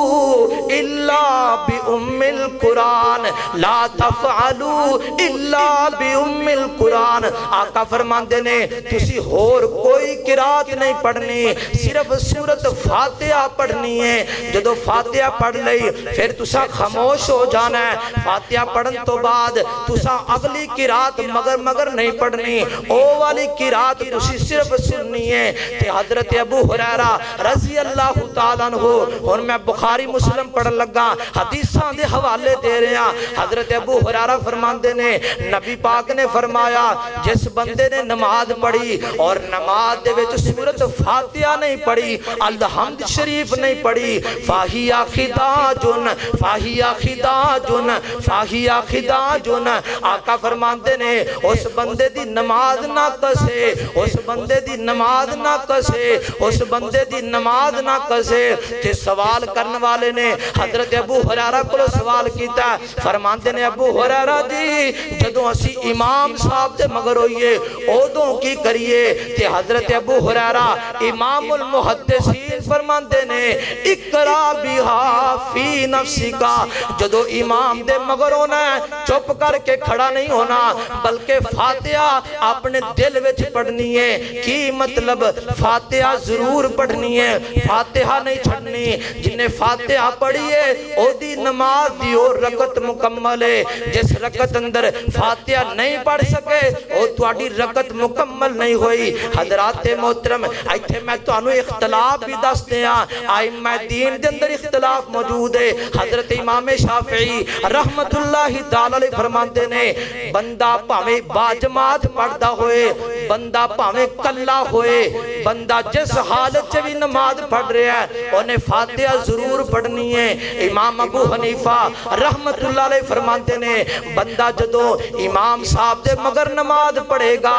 الا بأم القرآن، لا تفعلوا الا بأم القرآن۔ آقا فرماندے نے تسی ہور کوئی قرات نہیں پڑھنی، صرف سورت فاتحہ پڑھنی ہے۔ جدو فاتحہ پڑھ لئی پھر تسا خاموش ہو جانا ہے۔ فاتحہ پڑھن تو بعد تسا اگلی قرات مگر مگر نہیں پڑھنی، او والی قرات تسی صرف سننی ہے۔ تے حضرت ابو ہریرہ رضی اللہ تعالیٰ عنہ، اور میں بخاری مسلم پڑھن لگا، حدیثاں دے حوالے دے رہے ہیں۔ حضرت ابو ہریرہ فرماندے نے نبی پاک نے فرمایا جس بندے نے نماز پڑھی اور نماز دے وچ سورت فاتحہ نہیں پڑھی، الحمد شریف نہیں پڑھی، فاہیا خداجن فاہیا خداجن فاہیا خداجن۔ آقا فرماندے نے اس بندے دی نماز نہ کسے، اس بندے دی نماز نہ کسے، اس بندے دی نماز نہ کسے۔ تے سوال کرنے والے نے حضرت ابو ہریرہ کو سوال کیتا، فرماندے نے ابو ہریرہ جی جدوں اسی امام صاحب دے مگر ہوئیے اودوں کی کریے؟ تے حضرت ابو ہریرہ امام المحدثین فرماندے نے اقرا بہا فی نفسی کا، جدو امام دے مگر ہونا ہے چپ کر کے کھڑا نہیں ہونا بلکہ فاتحہ اپنے دل وچ پڑھنی ہے۔ کی مطلب؟ فاتحہ ضرور پڑھنی ہے، فاتحہ نہیں چھڑنی۔ جن نے فاتحہ پڑھی ہے او دی نماز دی اور رکعت مکمل ہے، جس رکعت اندر فاتحہ نہیں پڑھ سکے او تواڈی رکعت مکمل نہیں ہوئی۔ حضرات محترم ایتھے میں تانوں اختلاف بھی دس دیاں، ائمہ دین دے اندر اختلاف موجود ہے۔ حضرت امام شافعی رحمت اللہ تعالی علیہ فرماتے نے بندہ پاویں باجماعت پڑھدا ہوئے، بندہ پاویں کلا ہوئے، بندہ جس حالت سے بھی نماز پڑھ رہا ہے انہیں فاتحہ ضرور پڑھنی ہے۔ امام ابو حنیفہ رحمت اللہ علیہ فرماتے نے بندہ جدو امام صاحب دے مگر نماز پڑھے گا،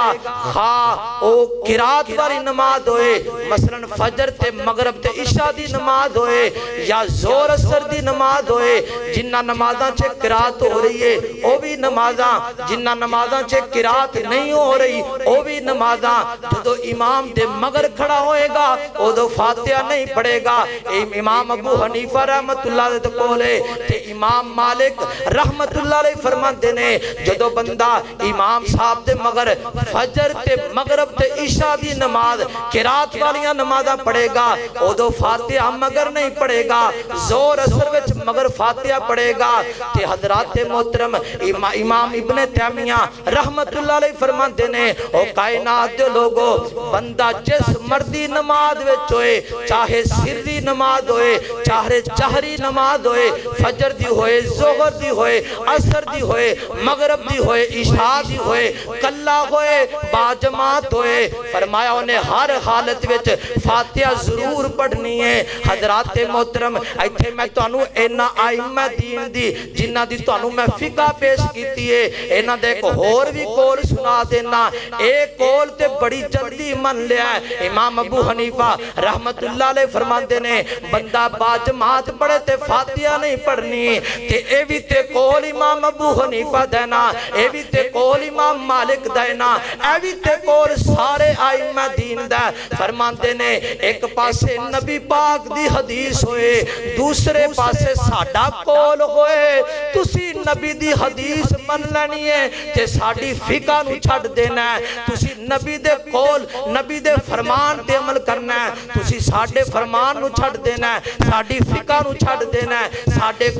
خواہ او قرات والی نماز ہوئے، مثلا فجر تے مغرب تے عشاء دی نماز ہوئے یا زور اثر دی نماز ہوئے، جنہ نمازاں چھے قرات ہو رہی ہے او بھی نمازاں، جنہ نمازاں چھے قرات نہیں ہو رہی او بھی نمازاں، جدو امام دے مگر کھڑا ہوئے گا او دو فاتحہ نہیں پڑھے گا۔ امام ابو حنیفہ رحمت اللہ علیہ تقولے تے امام مالک رحمت اللہ علیہ فرماتے نے جدو بندہ امام صاحب دے مگر فجر تے مغرب تے عشاء دی نماز قرات والیاں نمازاں پڑھے گا او دو فاتحہ مگر نہیں پڑھے گا، زور اثر وچ مگر فاتحہ پڑھے گا۔ تے حضرات محترم امام ابن تیمیہ رحمت اللہ علیہ فرماتے نے او کائنات دے لوگو بندہ جس مردی نماز وچ ہوئے، چاہے سری نماز ہوئے چاہے جہری نماز ہوئے، فجر دی ہوئے، ظہر دی ہوئے، عصر دی ہوئے، مغرب دی ہوئے، عشاء دی ہوئے، کلا ہوئے، باجماعت ہوئے، فرمایا انہیں ہر حالت وچ فاتحہ ضرور پڑھنی ہے۔ حضرات محترم ایتھے میں تانوں اینا آئمہ دین دی جنہ دی تانوں میں فقہ پیش کیتی ہے، اینا دے ایک اور بھی کول سنا دینا۔ ایک کول تے بڑی جلدی من لیا ہے، امام ابو حنیفہ رحمت اللہ علیہ فرماندے نے بندہ باجماعت پڑھے تے فاتحہ نہیں پڑھنی، تے اے بھی تے کول امام ابو حنیفہ دینا، اے بھی تے کول امام مالک دینا، اے بھی تے کول سارے آئمہ دین دا۔ فرماندے نے ایک پاسے نبی پاک دی حدیث ہوئے، دوسرے پاسے ساڑھا کول ہوئے، تسی نبی دی حدیث من لینی ہے تے ساڑھی فقہ نو چھڑ دینا ہے، تسی نبی دے کول نبی دے فرمان تے عمل کرنا ہے، تسی ساڑھے فرمان نو چھڑ دینا ہے، ساڑھی فقہ نو چھڑ دینا ہے، ساڑھے کول نو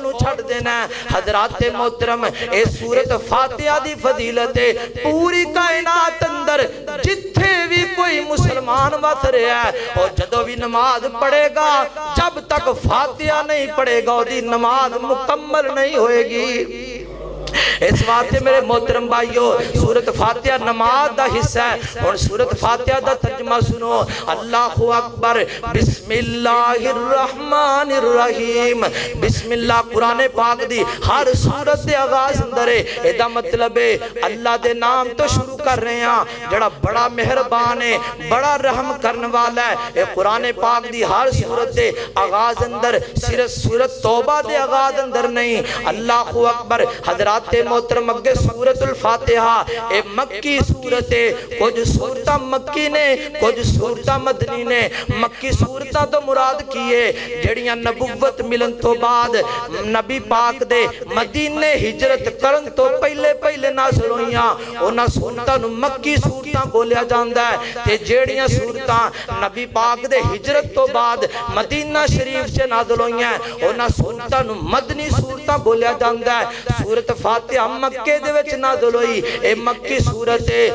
نو چھڑ دینا ہے حضرات محترم اے سورت فاتحہ دی فضیلت ہے پوری کائنات اندر جتھے بھی کوئی مسلمان وس رہا ہے اور جدو بھی نماز پڑھے گا جب تک فاتحہ نہیں پڑھے گا دی نماز مکمل نہیں ہوئے گی اس واسطے میرے محترم بھائیو سورت فاتحہ نماز دا حصہ ہے اور سورت فاتحہ دا ترجمہ سنو اللہ اکبر بسم اللہ الرحمن الرحیم بسم اللہ قرآن پاک دی ہر سورت دے آغاز اندر ہے ایدہ مطلب ہے اللہ دے نام تو شروع کر رہے ہیں جڑا بڑا مہربان ہے بڑا رحم کرنے والا ہے اے قرآن پاک دی ہر سورت دے آغاز اندر صرف سورت توبہ دے آغاز اندر نہیں اللہ اکبر حضرات محترم اگے سورت الفاتحہ اے مکی سورت ہے کچھ سورتہ مکی نے کچھ سورتہ مدنی نے مکی سورتہ تو مراد کیے جڑیاں نبوت ملن تو بعد نبی پاک دے مدینے ہجرت کرن تو پہلے پہلے نازل ہوئیاں انہاں سورتہ نو مکی سورتہ بولیا جاندہ ہے تے جڑیاں سورتہ نبی پاک دے ہجرت تو بعد مدینہ شریف سے نازل ہوئیاں انہاں سورتہ نو مدنی سورتہ بولیا جاندہ ہے سورت فاتحہ مکے دے وچ نازل ہوئی اے مکی سورت ہے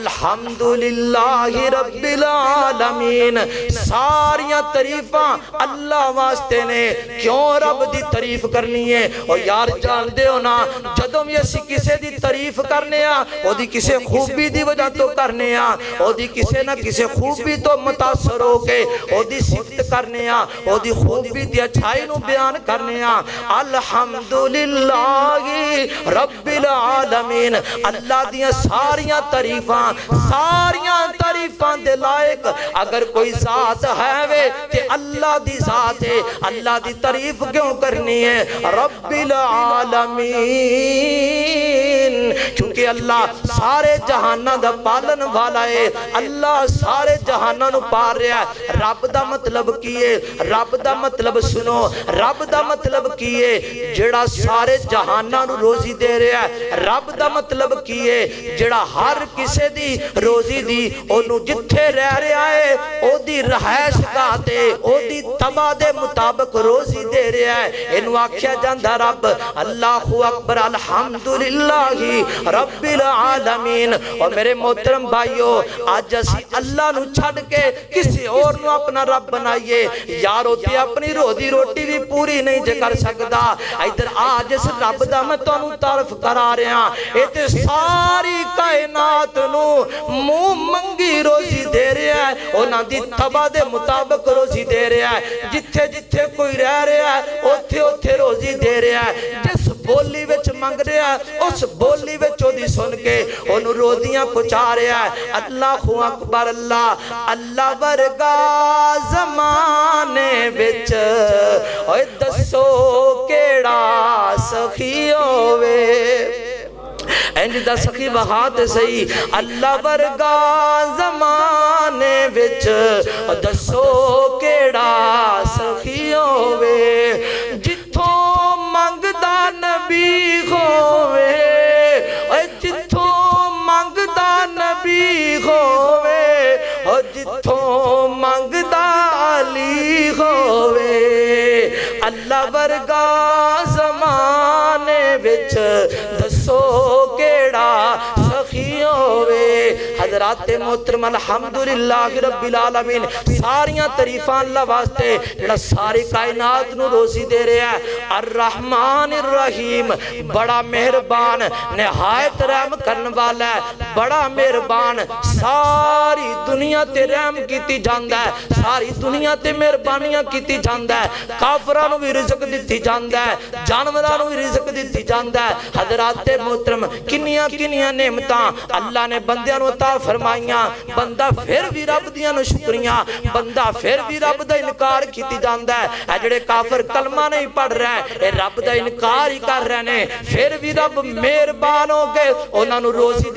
الحمدللہ رب العالمین ساریاں تعریفاں اللہ واسطے نے کیوں رب دی تعریف کرنی ہے اور یار جان دے ہو نا جدوں بھی اسی کسے دی تعریف کرنے آ او دی کسے خوبی دی وجہ تو کرنے آ او دی کسے نہ کسے خوبی تو متاثر ہو کے او دی صفت کرنے آ او دی خوبی دی اچھائی نو بیان کرنے آ الحمدللہ رب العالمین اللہ دیاں ساریاں تعریفاں ساریاں تعریفاں دے لائق اگر کوئی ذات ہے وے تے اللہ دی ذات ہے اللہ دی تعریف کیوں کرنی ہے رب العالمین کیونکہ اللہ سارے جہانہ دا پالن والا ہے اللہ سارے جہانہ نو پار رہا ہے رب دا مطلب کیے رب دا مطلب سنو رب دا مطلب کیے جڑا سارے جہانہ نو روزی دے رہا ہے رب دا مطلب کیے جڑا ہر کسے دی روزی دی انہوں جتھے رہ رہا ہے او دی رہائش گاتے او دی تباہ دے مطابق روزی دے رہا ہے انہوں آکھیا جاندہ رب اللہ اکبر الحمدللہ رب العالمین اور میرے محترم بھائیو آج اسی اللہ نو چھڑ کے کسی اور نو اپنا رب بنائیے یارو تے اپنی روزی روٹی بھی پوری نہیں جے کر سکدا ادھر آج اس رب دا میں تو تعارف کرا رہے ہیں ایتے ساری کائنات نو منہ منگی روزی دے رہا ہے اونا دی تباہ دے مطابق روزی دے رہا ہے جتھے جتھے کوئی رہ رہا ہے اوتھے اوتھے روزی دے رہا ہے جس بولی وچ منگ رہا ہے اس بولی وچ او دی سن کے انہوں روزیاں پچا رہا ہے اللہ اکبر اللہ اللہ ورگا زمانے وچ اوہ دسو کیڑا سخی ہوئے اینج دا سخی بہات صحیح اللہ ورگا زمانے وچ دسو کیڑا سخی ہوئے جتھوں منگ دا نبی ہوئے جتھوں منگ دا نبی ہوئے جتھوں منگ دا علی ہوئے اللہ ورگا زمانے وچ دسو کیڑا سخی ہوئے حضرات محترم الحمدللہ رب العالمین ساریاں تعریفاں اللہ واسطے جڑا ساری کائنات نو روزی دے رہا ہے الرحمن الرحیم بڑا مہربان نہایت رحم کرن والا ہے بڑا مہربان ساری دنیا تے رحم کیتی جاندہ ہے ساری دنیا تے مہربانیاں کیتی جاندہ ہے کافرانو بھی رزق دیتی جاندہ ہے جانورانو بھی رزق دیتی جاندہ ہے حضرات محترم کنیاں کنیاں نعمتاں اللہ نے بندیاں نو عطا فرمائیاں بندہ پھر بھی رب دیاں نو شکریاں بندہ پھر بھی رب دا انکار کیتی جاندہ ہے اے جڑے کافر کلمہ نہیں پڑھ رہے اے رب دا انکار ہی کر رہے نے پھر بھی رب مہربان ہو گئے انہاں نو روزی دیتی جا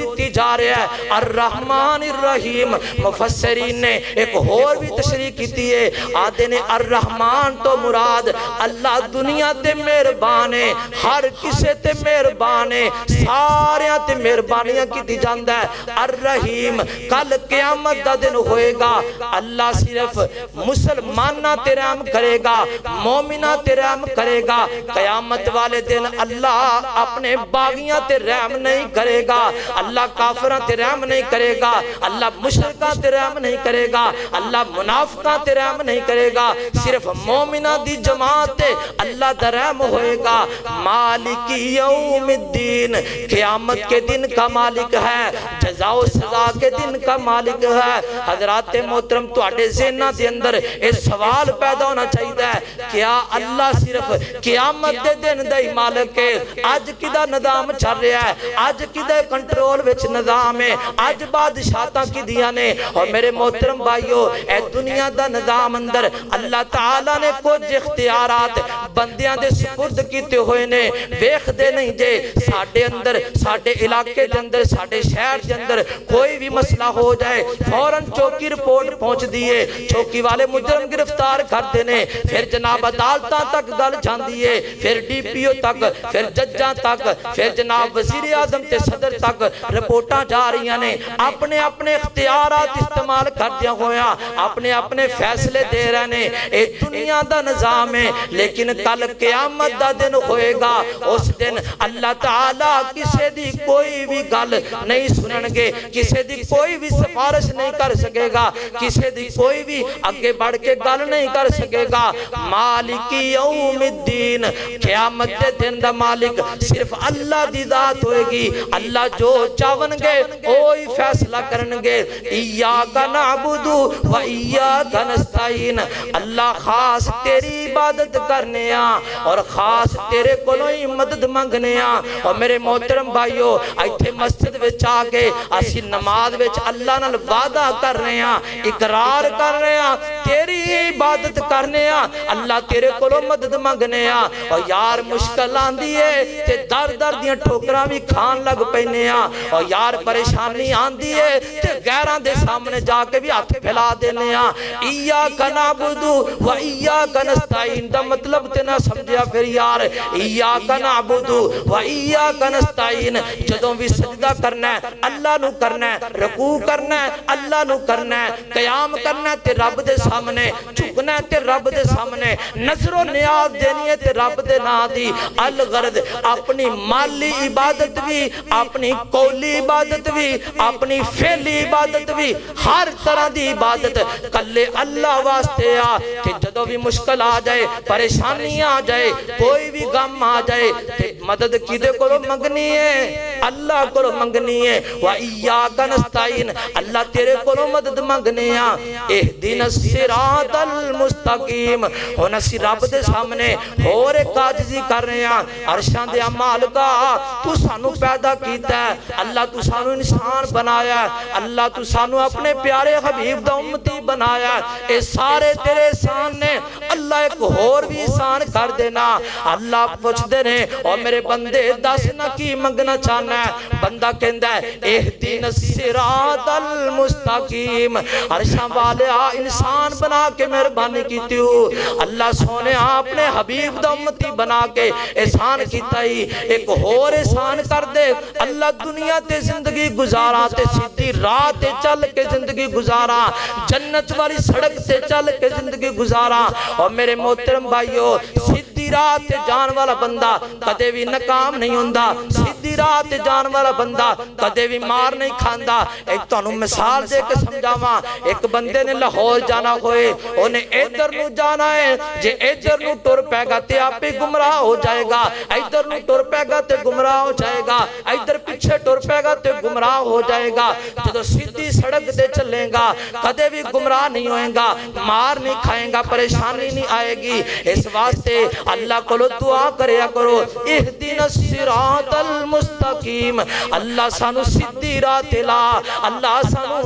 جا رہا ہے الرحمن الرحیم. مفسرین نے ایک اور بھی تشریح کی ہے، آدھے نے الرحمن تو مراد اللہ دنیا تے مہربانے، ہر کسے تے مہربانے، سارے تے مہربانیاں کی دی جاندہ ہے. الرحیم کل قیامت دا دن ہوئے گا، اللہ صرف مسلمانہ تے رحم کرے گا، مومنہ تے رحم کرے گا. قیامت والے دن اللہ اپنے باغیاں تے رحم نہیں کرے گا، اللہ کافرہ تے رحم نہیں کرے گا، اللہ مشرکہ تے رحم نہیں کرے گا، اللہ منافقہ تے رحم نہیں کرے گا. صرف مومنہ دی جماعت تے اللہ دا رحم ہوئے گا. مالک یوم الدین قیامت کے دن کا مالک ہے، جزا و سزا کے دن کا مالک ہے. حضرات محترم تو اٹھے ذہنہ دے اندر اس سوال پیدا ہونا چاہیے ہے، کیا اللہ صرف قیامت دے دن دا ہی مالک ہے؟ آج کی دا نظام چل رہا ہے، آج کی دا کنٹرول وچ نظام ہے، آج بادشاہتاں کی دیا نے. اور میرے محترم بھائیو اے دنیا دا نظام اندر اللہ تعالیٰ نے کچھ اختیارات بندیاں دے سپرد کیتے ہوئے نے. ویخ دے نہیں جے ساڑھے اندر ساڑھے علاقے دے اندر ساڑھے شہر دے اندر کوئی بھی مسئلہ ہو جائے فوراں چوکی رپورٹ پہنچ دیئے، چوکی والے مجرم گرفتار کر دینے، پھر جناب عدالتاں تک گل جان دیئے، پھر ڈی پی او تک، پھر ججاں تک، پھر جناب وزیر اعظم تے صدر تک رپورٹاں جا رہی ہیں نے. اپنے اپنے اختیارات استعمال کر دیا ہویا، اپنے اپنے فیصلے دے رہنے. اے دنیا دا نظام ہے، لیکن کل قیامت دا دن ہوئے گا. اس دن اللہ تعالیٰ کسے دی کوئی بھی گل نہیں سننگے، کسے دی کوئی بھی سفارش نہیں کر سکے گا، کسے دی کوئی بھی آگے بڑھ کے گل نہیں کر سکے گا. مالک یوم الدین قیامت دے دن دا مالک صرف اللہ دی ذات ہوئے گی. اللہ جو چاونگے اوہی فیصلہ کرنگے. ایاک نعبد و ایاک نستعین. اللہ خاص تیری عبادت کرنے آن اور خاص تیرے کولوں مدد منگنے آن. اور میرے محترم بھائیو ایتھے مسجد وچ آگے اسی نماز وچ اللہ نال وعدہ کر رہے ہیں، اقرار کر رہے ہیں، تیری عبادت کرنے آن، اللہ تیرے کولوں مدد منگنے آن. اور یار مشکل آندی ہے تے در در دیاں ٹھوکراں بھی کھان لگ پینے آن. اور یار پریشانی آندی ہے تے غیراں دے سامنے جا کے بھی ہاتھ پھیلا دینے آن. ایاک نعبد و ایاک نستعین دا مطلب تے نہ سمجھیا پھر یار. ایاک نعبد و ایاک نستعین جدوں بھی سجدہ کرنا ہے اللہ نو کرنا ہے، رکوع کرنا ہے اللہ نو کرنا ہے، قیام کرنا ہے تے رب دے سامنے، جھکنا ہے تے رب دے سامنے، نظر و نیاز دینی ہے تے رب دے نا دی. الغرض اپنی مالی عبادت بھی، اپنی قولی عبادت بھی، اپنی فعلی عبادت بھی، ہر طرح دی عبادت کلے اللہ واسطے آ. کہ جدوں بھی مشکل آ جائے، پریشانی آ جائے، کوئی بھی غم آ جائے تے مدد کیدے کولوں منگنی ہے؟ اللہ کولوں منگنی ہے. وَإِيَّاكَ نَسْتَعِينُ اللہ تیرے کولوں مدد منگنے آ. اِهْدِنَا الصِّرَاطَ الْمُسْتَقِيمَ. ہن اسی رب دے سامنے اور ایک عاجزی کر رہے ہیں. عرشاں دے اعمال کا تو سانو پیدا کیتا ہے، اللہ تو سانو انسان بنایا ہے، اللہ تو سانو اپنے پیارے حبیب دا امتی بنایا ہے. اے سارے تیرے احسان نے. اللہ ایک اور بھی احسان کر دینا. اللہ پوچھ دینے اور میرے بندے دس نہ کی منگنا چاہنا ہے. بندہ کہندہ ہے اہدینا الصراط المستقیم. عرشاں والے انسان بنا کے مہربانی کیتی ہو. اللہ سونے اپنے حبیب دا امتی بنا کے احسان کیتا ہی. ایک اور احسان کر دے. اللہ دنیا تے زندگی گزارا تے سیدھی راہ تے چل کے زندگی گزارا، جنت والی سڑک تے چل کے زندگی گزارا. اور میرے محترم بھائیو سیدھی راہ تے جان والا بندہ کدے بھی ناکام نہیں ہوندا. سیدھی راہ تے جان والا بندہ کدے بھی مار نہیں کھاندا. ایک تانوں مثال دے کے سمجھاواں. ایک بندے نے لاہور جانا ہوئے، انہیں ادھر نو جانا ہے، جے ادھر نو ٹر پے گا تے آپ ہی گمراہ ہو جائے گا، ادھر نو ٹر پے گا تے گمراہ ہو جائے گا، ادھر پیچھے ٹر پے گا تے گمراہ ہو جائے گا. جدو سیدھی سڑک تے چلے گا کدے بھی گمراہ نہیں ہوئے گا، مار نہیں کھائیں گا، پریشانی نہیں آئے گی. اس واسطے اللہ کو دعا کریا کرو اہدینا الصراط المستقیم. اللہ سانو سیدھی راہ تے لا، اللہ سانو سیدھی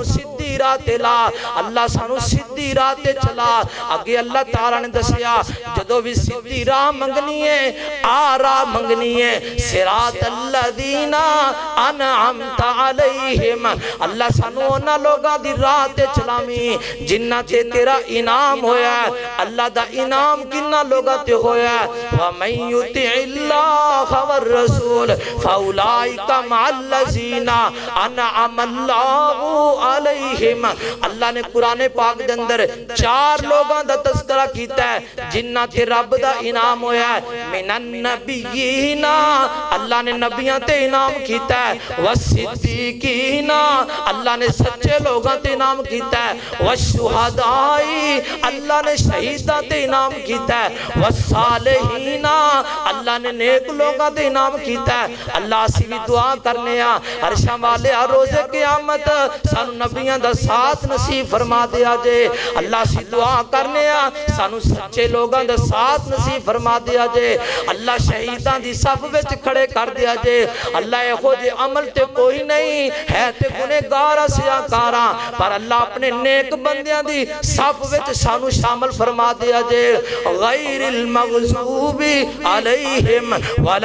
سدھی راہ تے لا اللہ سانو سدھی راہ تے چلا اگے اللہ تعالیٰ نے دسیا جدو بھی سدھی راہ منگنی ہے آ راہ منگنی ہے صراط الذین انعمت علیہم اللہ سانو اونا لوگاں دی راہ تے چلامی جنہ تے تیرا انعام ہویا ہے اللہ دا انعام کنہ لوگاں تے ہویا ہے وَمَن يُطِعِ اللَّهَ وَالرَّسُولَ فَأُولَئِكَ مَعَ الَّذِينَ أَنْعَمَ اللَّهُ عَلَيْهِمْ اللہ نے قرآن پاک دے اندر چار لوگاں دا تذکرہ کیتا ہے جنہ تے رب دا انعام ہویا ہے من النبیین اللہ نے نبیاں تے انعام کیتا ہے والصدیقین اللہ نے سچے لوگاں تے انعام کیتا ہے والشہدائی اللہ نے شہیداں تے انعام کیتا ہے والصالحین اللہ نے نیک لوگاں تے انعام کیتا ہے اللہ سی بھی دعا کرنے آ عرشاں والے روز قیامت سانو نبیاں دا ساتھ نصیب فرما دیا جے اللہ سی دعا کرنے آ سانو سچے لوگاں دا ساتھ نصیب فرما دیا جے اللہ شہیدان دی صف وچ کھڑے کر دیا جے اللہ اے خود عمل تے کوئی نہیں ہے تے گنہگار سیاکاراں پر اللہ اپنے نیک بندیاں دی صف وچ سانو شامل فرما دیا جے غیر المغضوب علیہم ولا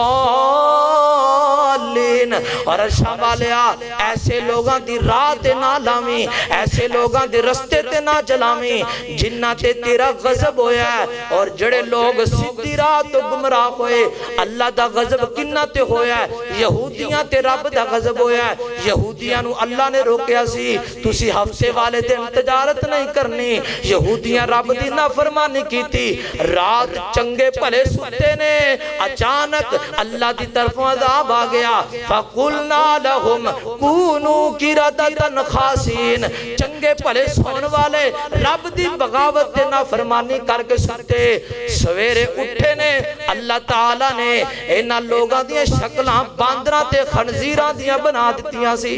الضالین اور ارشاں والیا ایسے لوگاں دی راہ تے نہ لامی ایسے لوگاں دی رستے تے نہ چلامی جنہ تے تیرا غضب ہویا ہے اور جڑے لوگ سیدھی راہ تو گمراہ ہوئے اللہ دا غضب کنہ تے ہویا ہے یہودیاں تے رب دا غضب ہویا ہے یہودیاں نو اللہ نے روکیا سی تسی ہفتے والے دن تجارت نہیں کرنی یہودیاں رب دی نافرمانی کی تھی رات چنگے پلے ستے نے اچانک اللہ دی طرف عذاب آ گیا فَقُلْنَا لَهُمْ كُونُوا قِرَدَةً خَاسِينَ چنگے پلے سون والے رب دی بغاوت دے نافرمانی کر کے ستے سویرے اٹھے نے اللہ تعالیٰ نے اینا لوگاں دیاں شکلاں باندراں تے خنزیراں دیاں بنا دیتیاں سی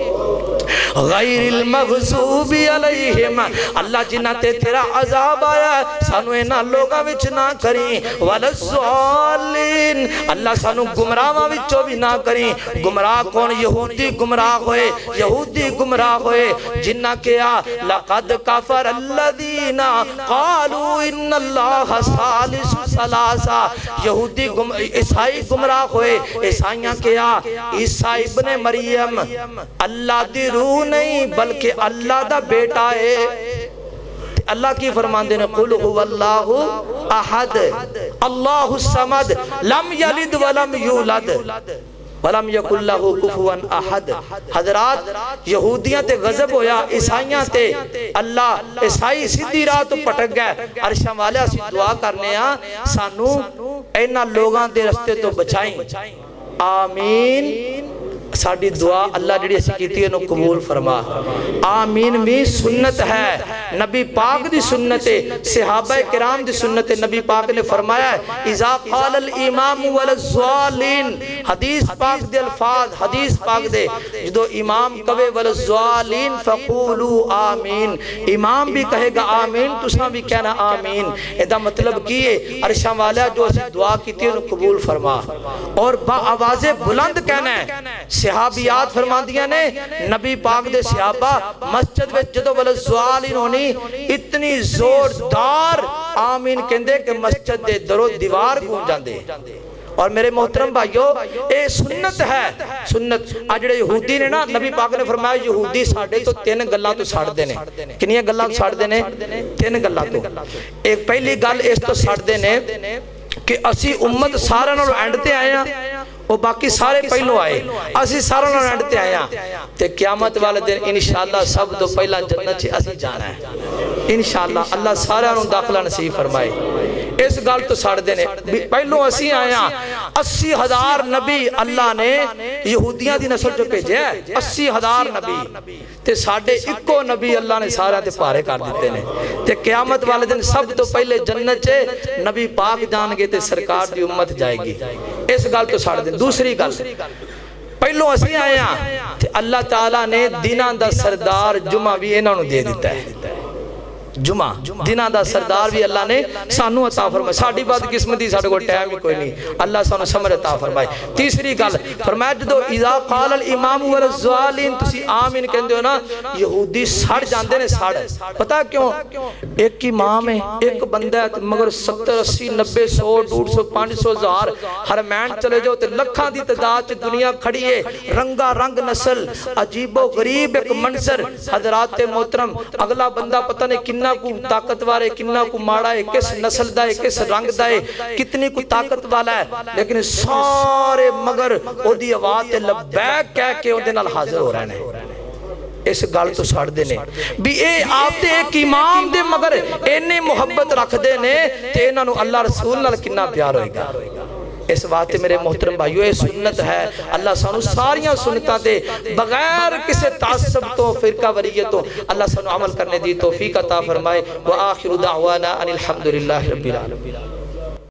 غیر المغضوب علیہم اللہ جنہ تے تیرا عذاب آیا سانو اینا لوگاں وچ نہ کریں وَلَسْوَالِن اللہ سانو گمراہاں وچوں بھی نہ کریں گمراہ کون یہودی گمراہ ہوئے یہودی گمراہ ہوئے جنہ کیا لَقَدْ كَفَرَ الَّذِينَ قَالُوا إِنَّ اللَّهَ ثَالِثُ ثَلَاثَةٍ یہودی عیسائی گمراہ ہوئے عیسائیاں کیا عیسیٰ ابن مریم اللہ دی روح نہیں بلکہ اللہ دا بیٹا ہے اللہ کی فرماندے نے قُلْ هُوَ اللَّهُ أَحَدٌ اللَّهُ الصَّمَدُ لَمْ يَلِدْ وَلَمْ يُولَدْ وَلَمْ يَكُنْ لَهُ كُفُوًا أَحَدٌ حضرات یہودیاں تے غضب ہویا عیسائیاں تے اللہ عیسائی سیدھی راہ تو پٹک گئے عرشاں والے اسی دعا کرنے آ سانو اینا لوگاں دے رستے تو بچائیں آمین ساڑی دعا اللہ جڑی اسی کیتی ہے نو قبول فرما آمین بھی سنت ہے نبی پاک دی سنت صحابہ کرام دی سنت نبی پاک نے فرمایا ہے اذا قال الامام والزوالین حدیث پاک دے الفاظ حدیث پاک دے جدو امام کہے والزوالین فقولو آمین امام بھی کہے گا آمین تساں بھی کہنا آمین ایدہ مطلب کیے عرشاں والا جو اسی دعا کیتی ہے نو قبول فرما اور با آواز بلند کہنا ہے صحابیات فرمان دیا نے نبی پاک دے صحابہ مسجد میں جدو والزوالین ہونی اتنی زوردار آمین کہندے کہ مسجد دے درو دیوار گون جاندے اور میرے محترم بھائیو اے سنت ہے سنت آجڑے یہودی نے نا نبی پاک نے فرمایا یہودی ساڑھے تو تین گلہ تو ساڑھ دینے کنیاں گلہ تو ساڑھ دینے تین گلہ تو ایک پہلی گل اس تو ساڑھ دینے کہ اسی امت سارا نو اینڈتے آئے ہیں وہ باقی سارے پہلو آئے اسی سارا نو اینڈتے آئے ہیں تے قیامت والے دن انشاءاللہ سب تو پہلا جنت چھے اسی جانا ہے انشاءاللہ اللہ سارا نو داخلہ نصیب فرمائے اس گال تو ساڑھ دینے پہلو اسی آئے ہیں اسی ہزار نبی اللہ نے یہودیاں دی نسل جو پیجے ہیں اسی ہزار نبی تے ساڑھے اکو نبی اللہ نے سارا تے پارے کر دیتے ہیں تے قیامت والے دن سب تو پہلے جنت چھے نبی پاک جان گے تے سرکار دی امت جائے گی اس گال تو ساڑھ دیں دوسری گل پہلو اسی آئے ہیں تے اللہ تعالیٰ نے دینان دا سردار جمعہ بھی انہوں نے دے دیتا ہے جمعہ جنہ دا سردار بھی اللہ نے سانو عطا فرمائے. ساڑھی بات قسمتی ساڑھے کو ٹائم ہی کوئی نہیں, اللہ سانو سمر عطا فرمائے. تیسری گل فرمایا جدو اذا قال الامام والزوالین تسی آمین کہندے ہو نا, یہودی سڑ جاندے نے سڑ. پتہ کیوں؟ ایک امام ہے, ایک بندہ ہے, مگر ستر اسی نبے سو ڈوڑ سو پانچ سو ہزار حرمین چلے جاؤ تے لکھاں دی تعداد دنیا کھڑی ہے, رنگا رنگ نسل, عجیب و غریب ایک منظر. حضرات محترم, اگلا بندہ پتہ نہیں کنا کو طاقتوار ہے, کنا کو ماڑا ہے, کس نسل دا ہے, کس رنگ دا ہے, کتنی کو طاقت والا ہے, لیکن سارے مگر او دی آواز تے لبیک کہہ کے او دے نال حاضر ہو رہے ہیں. اس گل تو ساڑھ دے نے بھی اے آپ دے ایک امام دے مگر اینے محبت رکھ دے نے تے انہاں نو اللہ رسول نال کنا پیار ہوئے گا. اس بات میرے محترم بھائیو یہ سنت ہے. اللہ سانو ساریاں سنتاں دے بغیر کسے تعصب تو فرقہ وریت تو اللہ سانو عمل کرنے دی توفیق عطا فرمائے. وآخر دعوانا ان الحمدللہ رب العالمین.